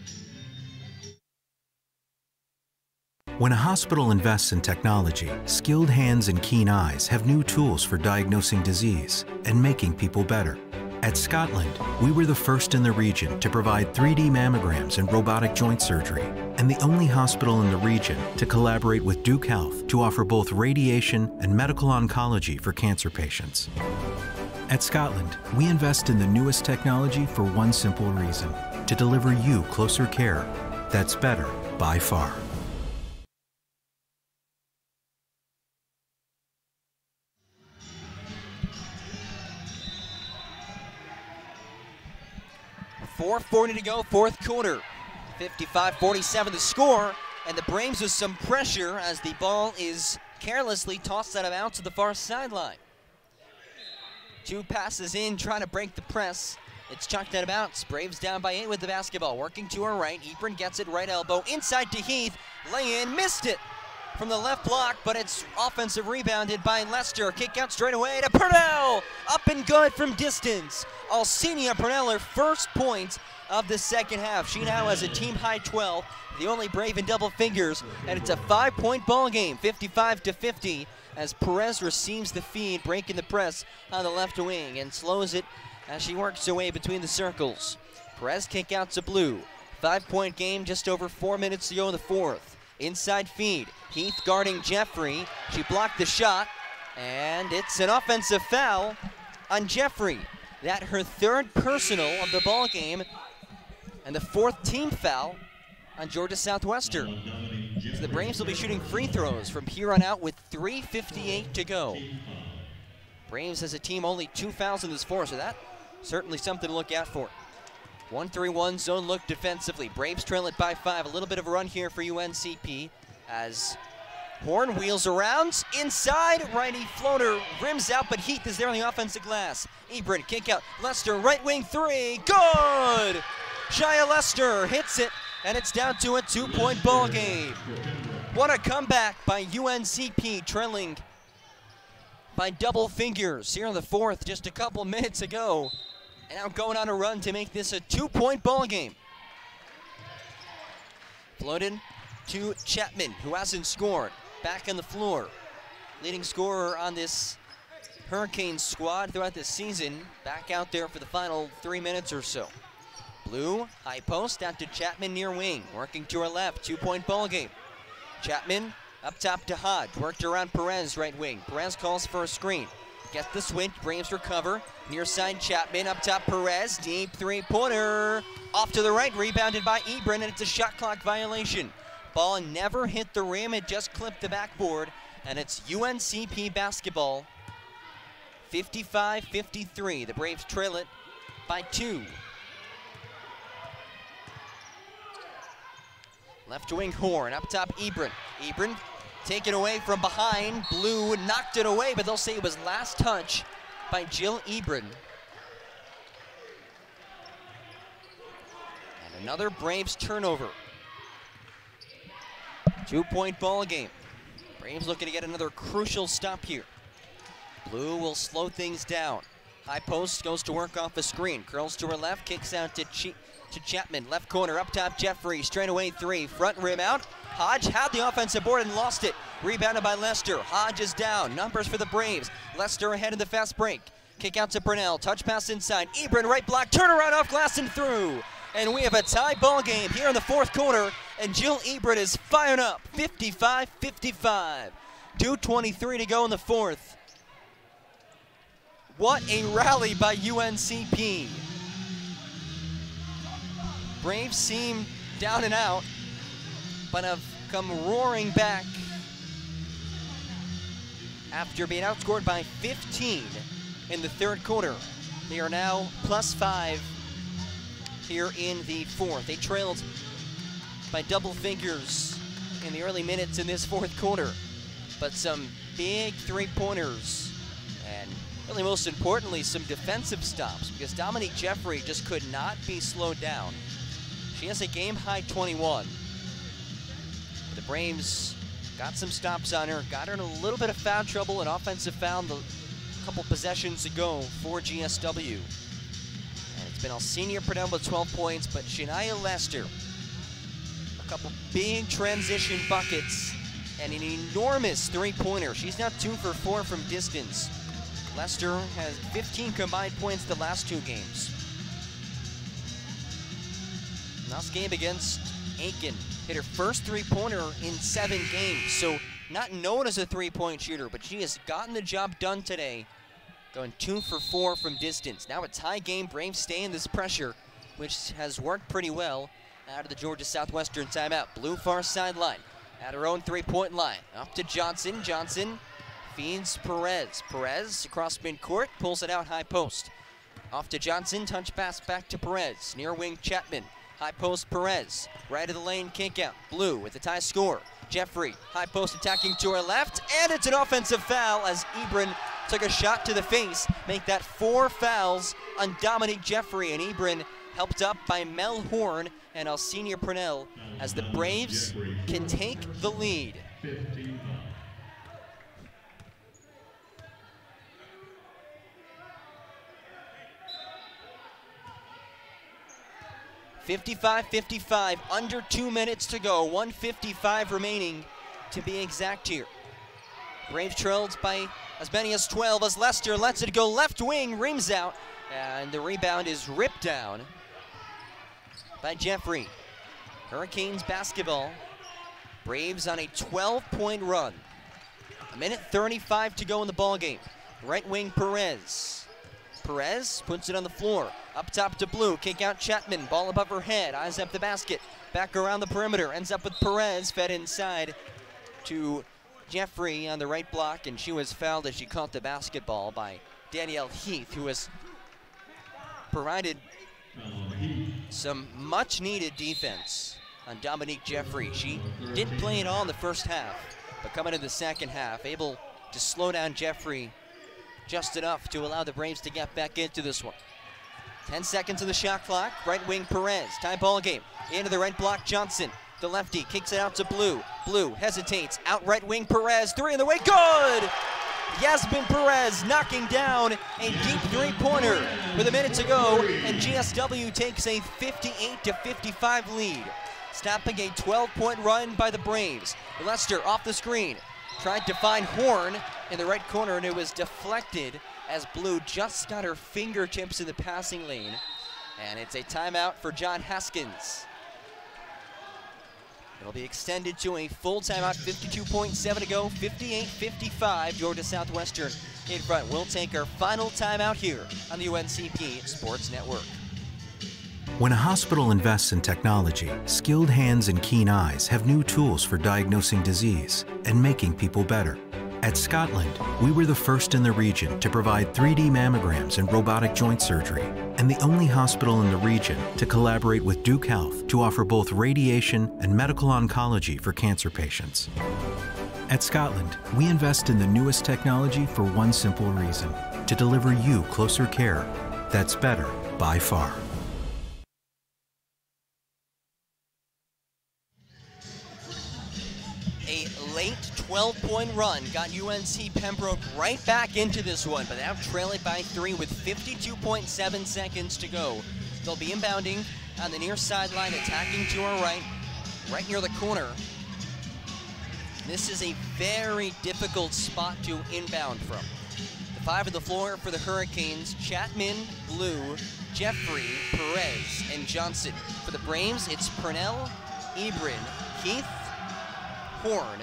When a hospital invests in technology, skilled hands and keen eyes have new tools for diagnosing disease and making people better. At Scotland, we were the first in the region to provide three D mammograms and robotic joint surgery, and the only hospital in the region to collaborate with Duke Health to offer both radiation and medical oncology for cancer patients. At Scotland, we invest in the newest technology for one simple reason: to deliver you closer care that's better by far. four forty to go, fourth quarter. fifty-five forty-seven the score, and the Braves with some pressure as the ball is carelessly tossed out of bounds to the far sideline. Two passes in, trying to break the press. It's chucked out of bounds. Braves down by eight with the basketball. Working to her right. Ebron gets it right elbow. Inside to Heath. Lay in, missed it from the left block, but it's offensive rebounded by Lester. Kick out straight away to Purnell. Up and good from distance. Alcinia Purnell, her first point of the second half. She now has a team high twelve, the only Brave in double figures, and it's a five-point ball game, fifty-five to fifty, as Perez receives the feed, breaking the press on the left wing and slows it as she works her way between the circles. Perez kick out to Blue. Five-point game, just over four minutes to go in the fourth. Inside feed. Heath guarding Jeffrey. She blocked the shot, and it's an offensive foul on Jeffrey. That her third personal of the ball game, and the fourth team foul on Georgia Southwestern. So the Braves will be shooting free throws from here on out with three fifty-eight to go. Braves as a team only two fouls in this four, so that certainly something to look out for. one three one zone look defensively. Braves trail it by five. A little bit of a run here for U N C P as Horn wheels around. Inside, righty floater rims out, but Heath is there on the offensive glass. Ebron kick out. Lester, right wing three. Good! Shia Lester hits it, and it's down to a two-point ball game. What a comeback by U N C P, trailing by double figures here in the fourth, just a couple minutes ago. And now going on a run to make this a two-point ball game. Floated to Chapman, who hasn't scored. Back on the floor. Leading scorer on this Hurricanes squad throughout this season. Back out there for the final three minutes or so. Blue, high post, out to Chapman near wing. Working to her left, two-point ball game. Chapman up top to Hodge. Worked around Perez, right wing. Perez calls for a screen. Gets the switch, Braves recover. Near side Chapman, up top Perez. Deep three-pointer. Off to the right, rebounded by Ebron, and it's a shot clock violation. Ball never hit the rim, it just clipped the backboard, and it's U N C P basketball. fifty-five fifty-three, the Braves trail it by two. Left wing Horn, up top Ebron. Ebron taken away from behind. Blue knocked it away, but they'll say it was last touch by Jill Ebron. And another Braves turnover. Two-point ball game. Braves looking to get another crucial stop here. Blue will slow things down. High post goes to work off a screen. Curls to her left, kicks out to, Ch to Chapman. Left corner, up top Jeffrey. Straight away three. Front rim out. Hodge had the offensive board and lost it. Rebounded by Lester. Hodge is down. Numbers for the Braves. Lester ahead in the fast break. Kick out to Purnell. Touch pass inside. Ebron right block. Turnaround off glass and through. And we have a tie ball game here in the fourth quarter. And Jill Ebron is fired up. fifty-five fifty-five. two twenty-three to go in the fourth. What a rally by U N C P. Braves seem down and out, but have come roaring back after being outscored by fifteen in the third quarter. They are now plus five here in the fourth. They trailed by double figures in the early minutes in this fourth quarter, but some big three-pointers and really most importantly some defensive stops, because Dominique Jeffrey just could not be slowed down. She has a game high twenty-one. The Braves got some stops on her, got her in a little bit of foul trouble, an offensive foul a couple possessions ago for G S W. And it's been Alcinia Purnell with twelve points, but Shania Lester, a couple big transition buckets and an enormous three-pointer. She's now two for four from distance. Lester has fifteen combined points the last two games. Last game against Aiken, hit her first three-pointer in seven games, so not known as a three-point shooter, but she has gotten the job done today, going two for four from distance. Now a tie game, Braves stay in this pressure, which has worked pretty well out of the Georgia Southwestern timeout. Blue far sideline, at her own three-point line. Up to Johnson, Johnson feeds Perez. Perez across midcourt, pulls it out high post. Off to Johnson, touch pass back to Perez. Near wing Chapman. high post Perez, right of the lane kick out. Blue with the tie score. Jeffrey, high post attacking to her left, and it's an offensive foul as Ebron took a shot to the face, make that four fouls on Dominique Jeffrey, and Ebron helped up by Mel Horn and Alcenia Purnell as the Braves can take the lead. fifty-five fifty-five, under two minutes to go, one fifty-five remaining to be exact here. Braves trailed by as many as twelve as Lester lets it go left wing, rims out, and the rebound is ripped down by Jeffrey. Hurricanes basketball. Braves on a twelve point run. A minute thirty-five to go in the ball game. Right wing Perez. Perez puts it on the floor. Up top to Blue, kick out Chapman, ball above her head, eyes up the basket. Back around the perimeter, ends up with Perez, fed inside to Jeffrey on the right block, and she was fouled as she caught the basketball by Danielle Heath, who has provided some much needed defense on Dominique Jeffrey. She didn't play at all in the first half, but coming into the second half, able to slow down Jeffrey just enough to allow the Braves to get back into this one. ten seconds of the shot clock. Right wing Perez, tie ball game. Into the right block Johnson. The lefty kicks it out to Blue. Blue hesitates. Out right wing Perez. Three in the way. Good! Yasmin Perez knocking down a deep three-pointer with a minute to go, and G S W takes a fifty-eight to fifty-five lead. Stopping a twelve point run by the Braves. Lester off the screen. Tried to find Horn in the right corner, and it was deflected as Blue just got her fingertips in the passing lane. And it's a timeout for John Haskins. It'll be extended to a full timeout, fifty-two point seven to go, fifty-eight fifty-five, Georgia Southwestern in front. We'll take our final timeout here on the U N C P Sports Network. When a hospital invests in technology, skilled hands and keen eyes have new tools for diagnosing disease and making people better. At Scotland, we were the first in the region to provide three D mammograms and robotic joint surgery, and the only hospital in the region to collaborate with Duke Health to offer both radiation and medical oncology for cancer patients. At Scotland, we invest in the newest technology for one simple reason: to deliver you closer care that's better by far. A late twelve point run got U N C Pembroke right back into this one, but now trailing by three with fifty-two point seven seconds to go. They'll be inbounding on the near sideline, attacking to our right, right near the corner. This is a very difficult spot to inbound from. The five on the floor for the Hurricanes: Chapman, Blue, Jeffrey, Perez, and Johnson. For the Braves, it's Purnell, Ebron, Heath, Horn,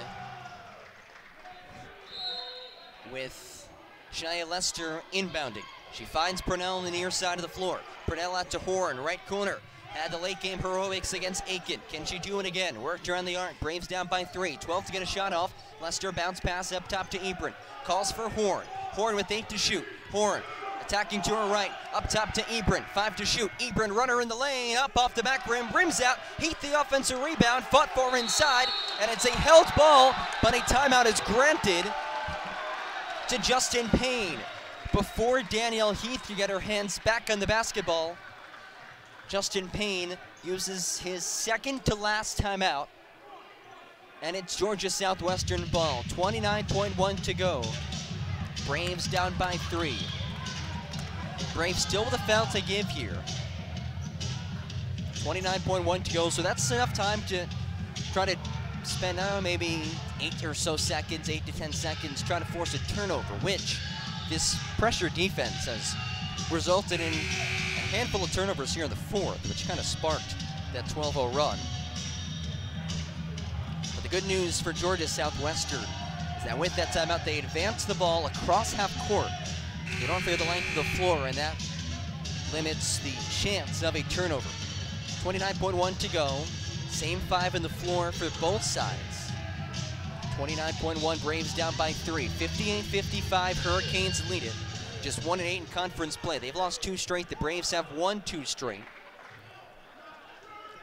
with Shia Lester inbounding. She finds Purnell on the near side of the floor. Purnell out to Horn, right corner. Had the late game heroics against Aiken. Can she do it again? Worked around the arc. Braves down by three. twelve to get a shot off. Lester bounce pass up top to Ebron. Calls for Horn. Horn with eight to shoot. Horn attacking to her right. Up top to Ebron. Five to shoot. Ebron runner in the lane. Up off the back rim. Rims out. Heath the offensive rebound. Fought for inside. And it's a held ball, but a timeout is granted to Justin Payne. Before Danielle Heath could get her hands back on the basketball, Justin Payne uses his second to last timeout, and it's Georgia Southwestern ball. twenty-nine point one to go. Braves down by three. Braves still with a foul to give here. twenty-nine point one to go, so that's enough time to try to spend uh, maybe eight or so seconds, eight to ten seconds, trying to force a turnover, which this pressure defense has resulted in a handful of turnovers here in the fourth, which kind of sparked that twelve oh run. But the good news for Georgia Southwestern is that with that timeout, they advance the ball across half court. They don't clear the length of the floor, and that limits the chance of a turnover. twenty-nine point one to go. Same five in the floor for both sides. twenty-nine point one, Braves down by three. fifty-eight fifty-five, Hurricanes lead it. Just one and eight in conference play. They've lost two straight. The Braves have won two straight.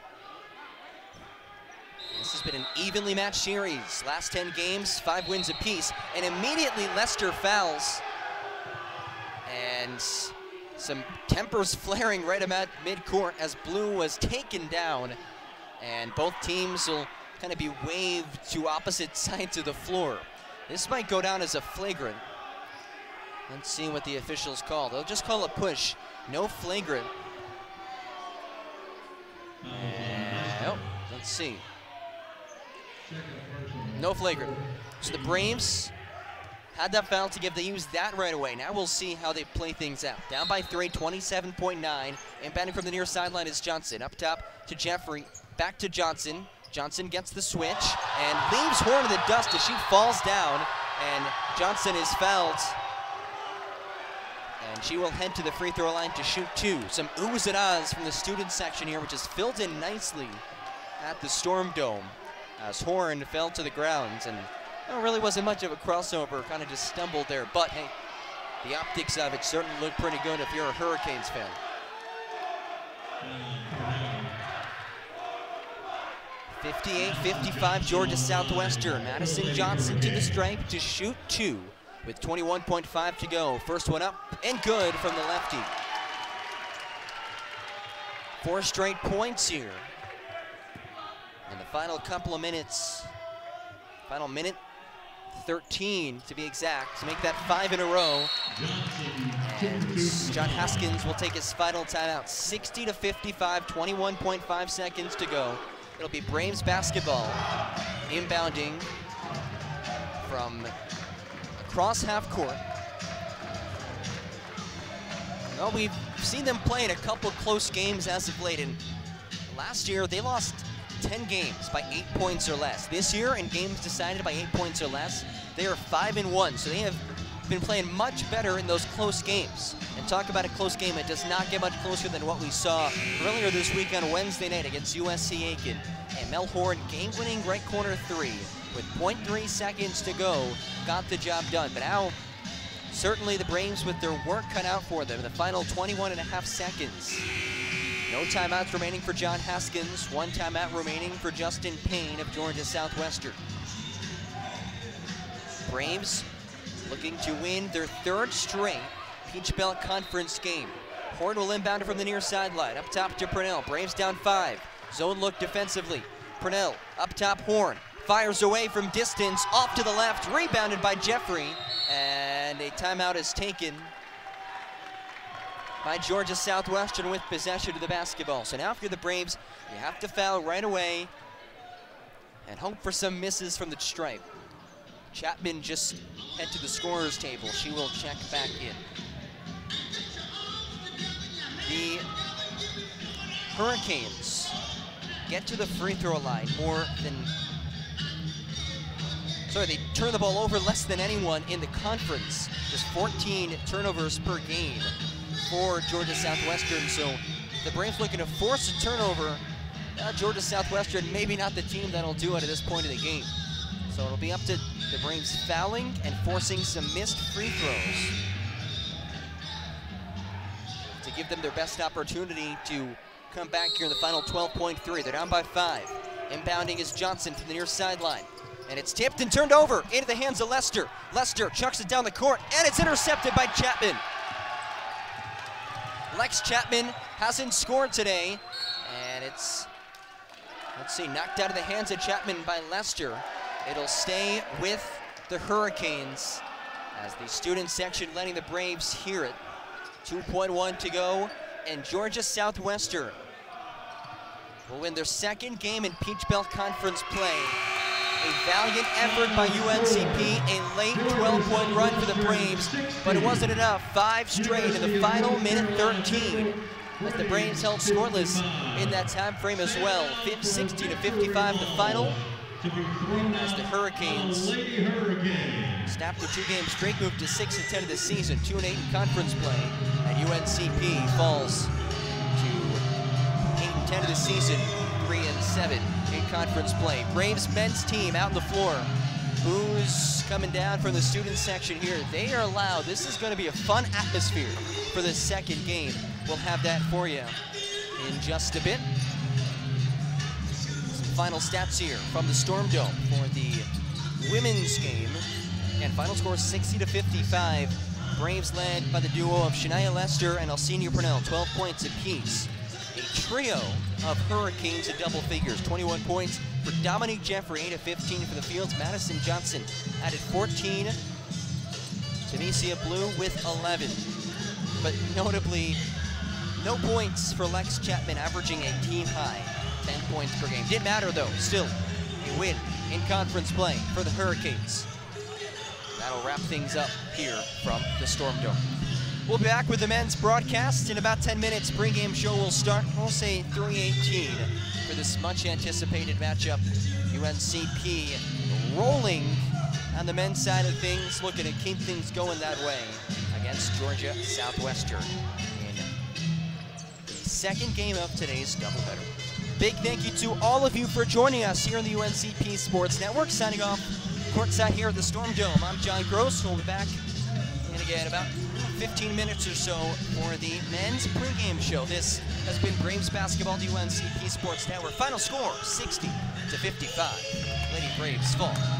This has been an evenly matched series. Last ten games, five wins apiece, and immediately Leicester fouls. And some tempers flaring right about midcourt as Blue was taken down. And both teams will kind of be waved to opposite sides of the floor. This might go down as a flagrant. Let's see what the officials call. They'll just call a push, no flagrant. And, oh, let's see. No flagrant. So the Braves had that foul to give. They used that right away. Now we'll see how they play things out. Down by three, twenty-seven point nine. And batting from the near sideline is Johnson. Up top to Jeffrey. Back to Johnson. Johnson gets the switch and leaves Horn in the dust as she falls down. And Johnson is fouled. And she will head to the free throw line to shoot two. Some oohs and ahs from the student section here, which is filled in nicely at the Storm Dome as Horn fell to the ground. And well, really wasn't much of a crossover, kind of just stumbled there. But hey, the optics of it certainly look pretty good if you're a Hurricanes fan. fifty-eight fifty-five, Georgia Southwestern. Madison Johnson to the stripe to shoot two with twenty-one point five to go. First one up and good from the lefty. Four straight points here. And the final couple of minutes, final minute thirteen to be exact, to make that five in a row. And John Haskins will take his final timeout. sixty to fifty-five, twenty-one point five seconds to go. It'll be Braves basketball, inbounding from across half court. Well, we've seen them play in a couple close games as of late, and last year they lost ten games by eight points or less. This year, in games decided by eight points or less, they are five and one, so they have been playing much better in those close games. And talk about a close game, it does not get much closer than what we saw earlier this week on Wednesday night against U S C Aiken. And Mel Horn, game-winning right corner three with zero point three seconds to go, got the job done. But now, certainly the Braves with their work cut out for them in the final twenty-one and a half seconds. No timeouts remaining for John Haskins, one timeout remaining for Justin Payne of Georgia Southwestern. Braves looking to win their third straight Peach Belt Conference game. Horn will inbound it from the near sideline. Up top to Purnell. Braves down five. Zone look defensively. Purnell up top. Horn fires away from distance. Off to the left. Rebounded by Jeffrey. And a timeout is taken by Georgia Southwestern with possession of the basketball. So now if you're the Braves, you have to foul right away and hope for some misses from the stripe. Chapman just head to the scorer's table. She will check back in. The Hurricanes get to the free throw line more than, sorry, they turn the ball over less than anyone in the conference. Just fourteen turnovers per game for Georgia Southwestern. So the Braves looking to force a turnover. Uh, Georgia Southwestern maybe not the team that'll do it at this point in the game. So it'll be up to the Braves fouling and forcing some missed free throws to give them their best opportunity to come back here in the final twelve point three. They're down by five. Inbounding is Johnson from the near sideline. And it's tipped and turned over into the hands of Lester. Lester chucks it down the court, and it's intercepted by Chapman. Lex Chapman hasn't scored today, and it's, let's see, knocked out of the hands of Chapman by Lester. It'll stay with the Hurricanes as the student section letting the Braves hear it. two point one to go, and Georgia Southwestern will win their second game in Peach Belt Conference play. A valiant effort by U N C P, a late twelve point run for the Braves, but it wasn't enough. Five straight in the final minute thirteen, as the Braves held scoreless in that time frame as well. sixty to fifty-five the final, as the Hurricanes snapped a two-game streak, moved to six and ten of the season, two and eight in conference play, and U N C P falls to eight and ten of the season, three and seven in conference play. Braves men's team out on the floor. Boos coming down from the student section here. They are loud. This is going to be a fun atmosphere for the second game. We'll have that for you in just a bit. final stats here from the Storm Dome for the women's game. And final score sixty to fifty-five. Braves led by the duo of Shania Lester and Alcina Purnell, twelve points apiece. A trio of Hurricanes at double figures, twenty-one points for Dominique Jeffrey, eight of fifteen for the Fields. Madison Johnson added fourteen. Tamesia Blue with eleven. But notably, no points for Lex Chapman, averaging a team high ten points per game. Didn't matter though, still a win in conference play for the Hurricanes. That'll wrap things up here from the Storm Dome. We'll be back with the men's broadcast in about ten minutes. Pre-game show will start, we'll say three eighteen for this much anticipated matchup. U N C P rolling on the men's side of things, looking to keep things going that way against Georgia Southwestern in the second game of today's doubleheader. Big thank you to all of you for joining us here on the U N C P Sports Network. Signing off courtside here at the Storm Dome, I'm John Gross. We'll be back in again about fifteen minutes or so for the men's pregame show. This has been Braves basketball, the U N C P Sports Network. Final score, sixty to fifty-five. Lady Braves fall.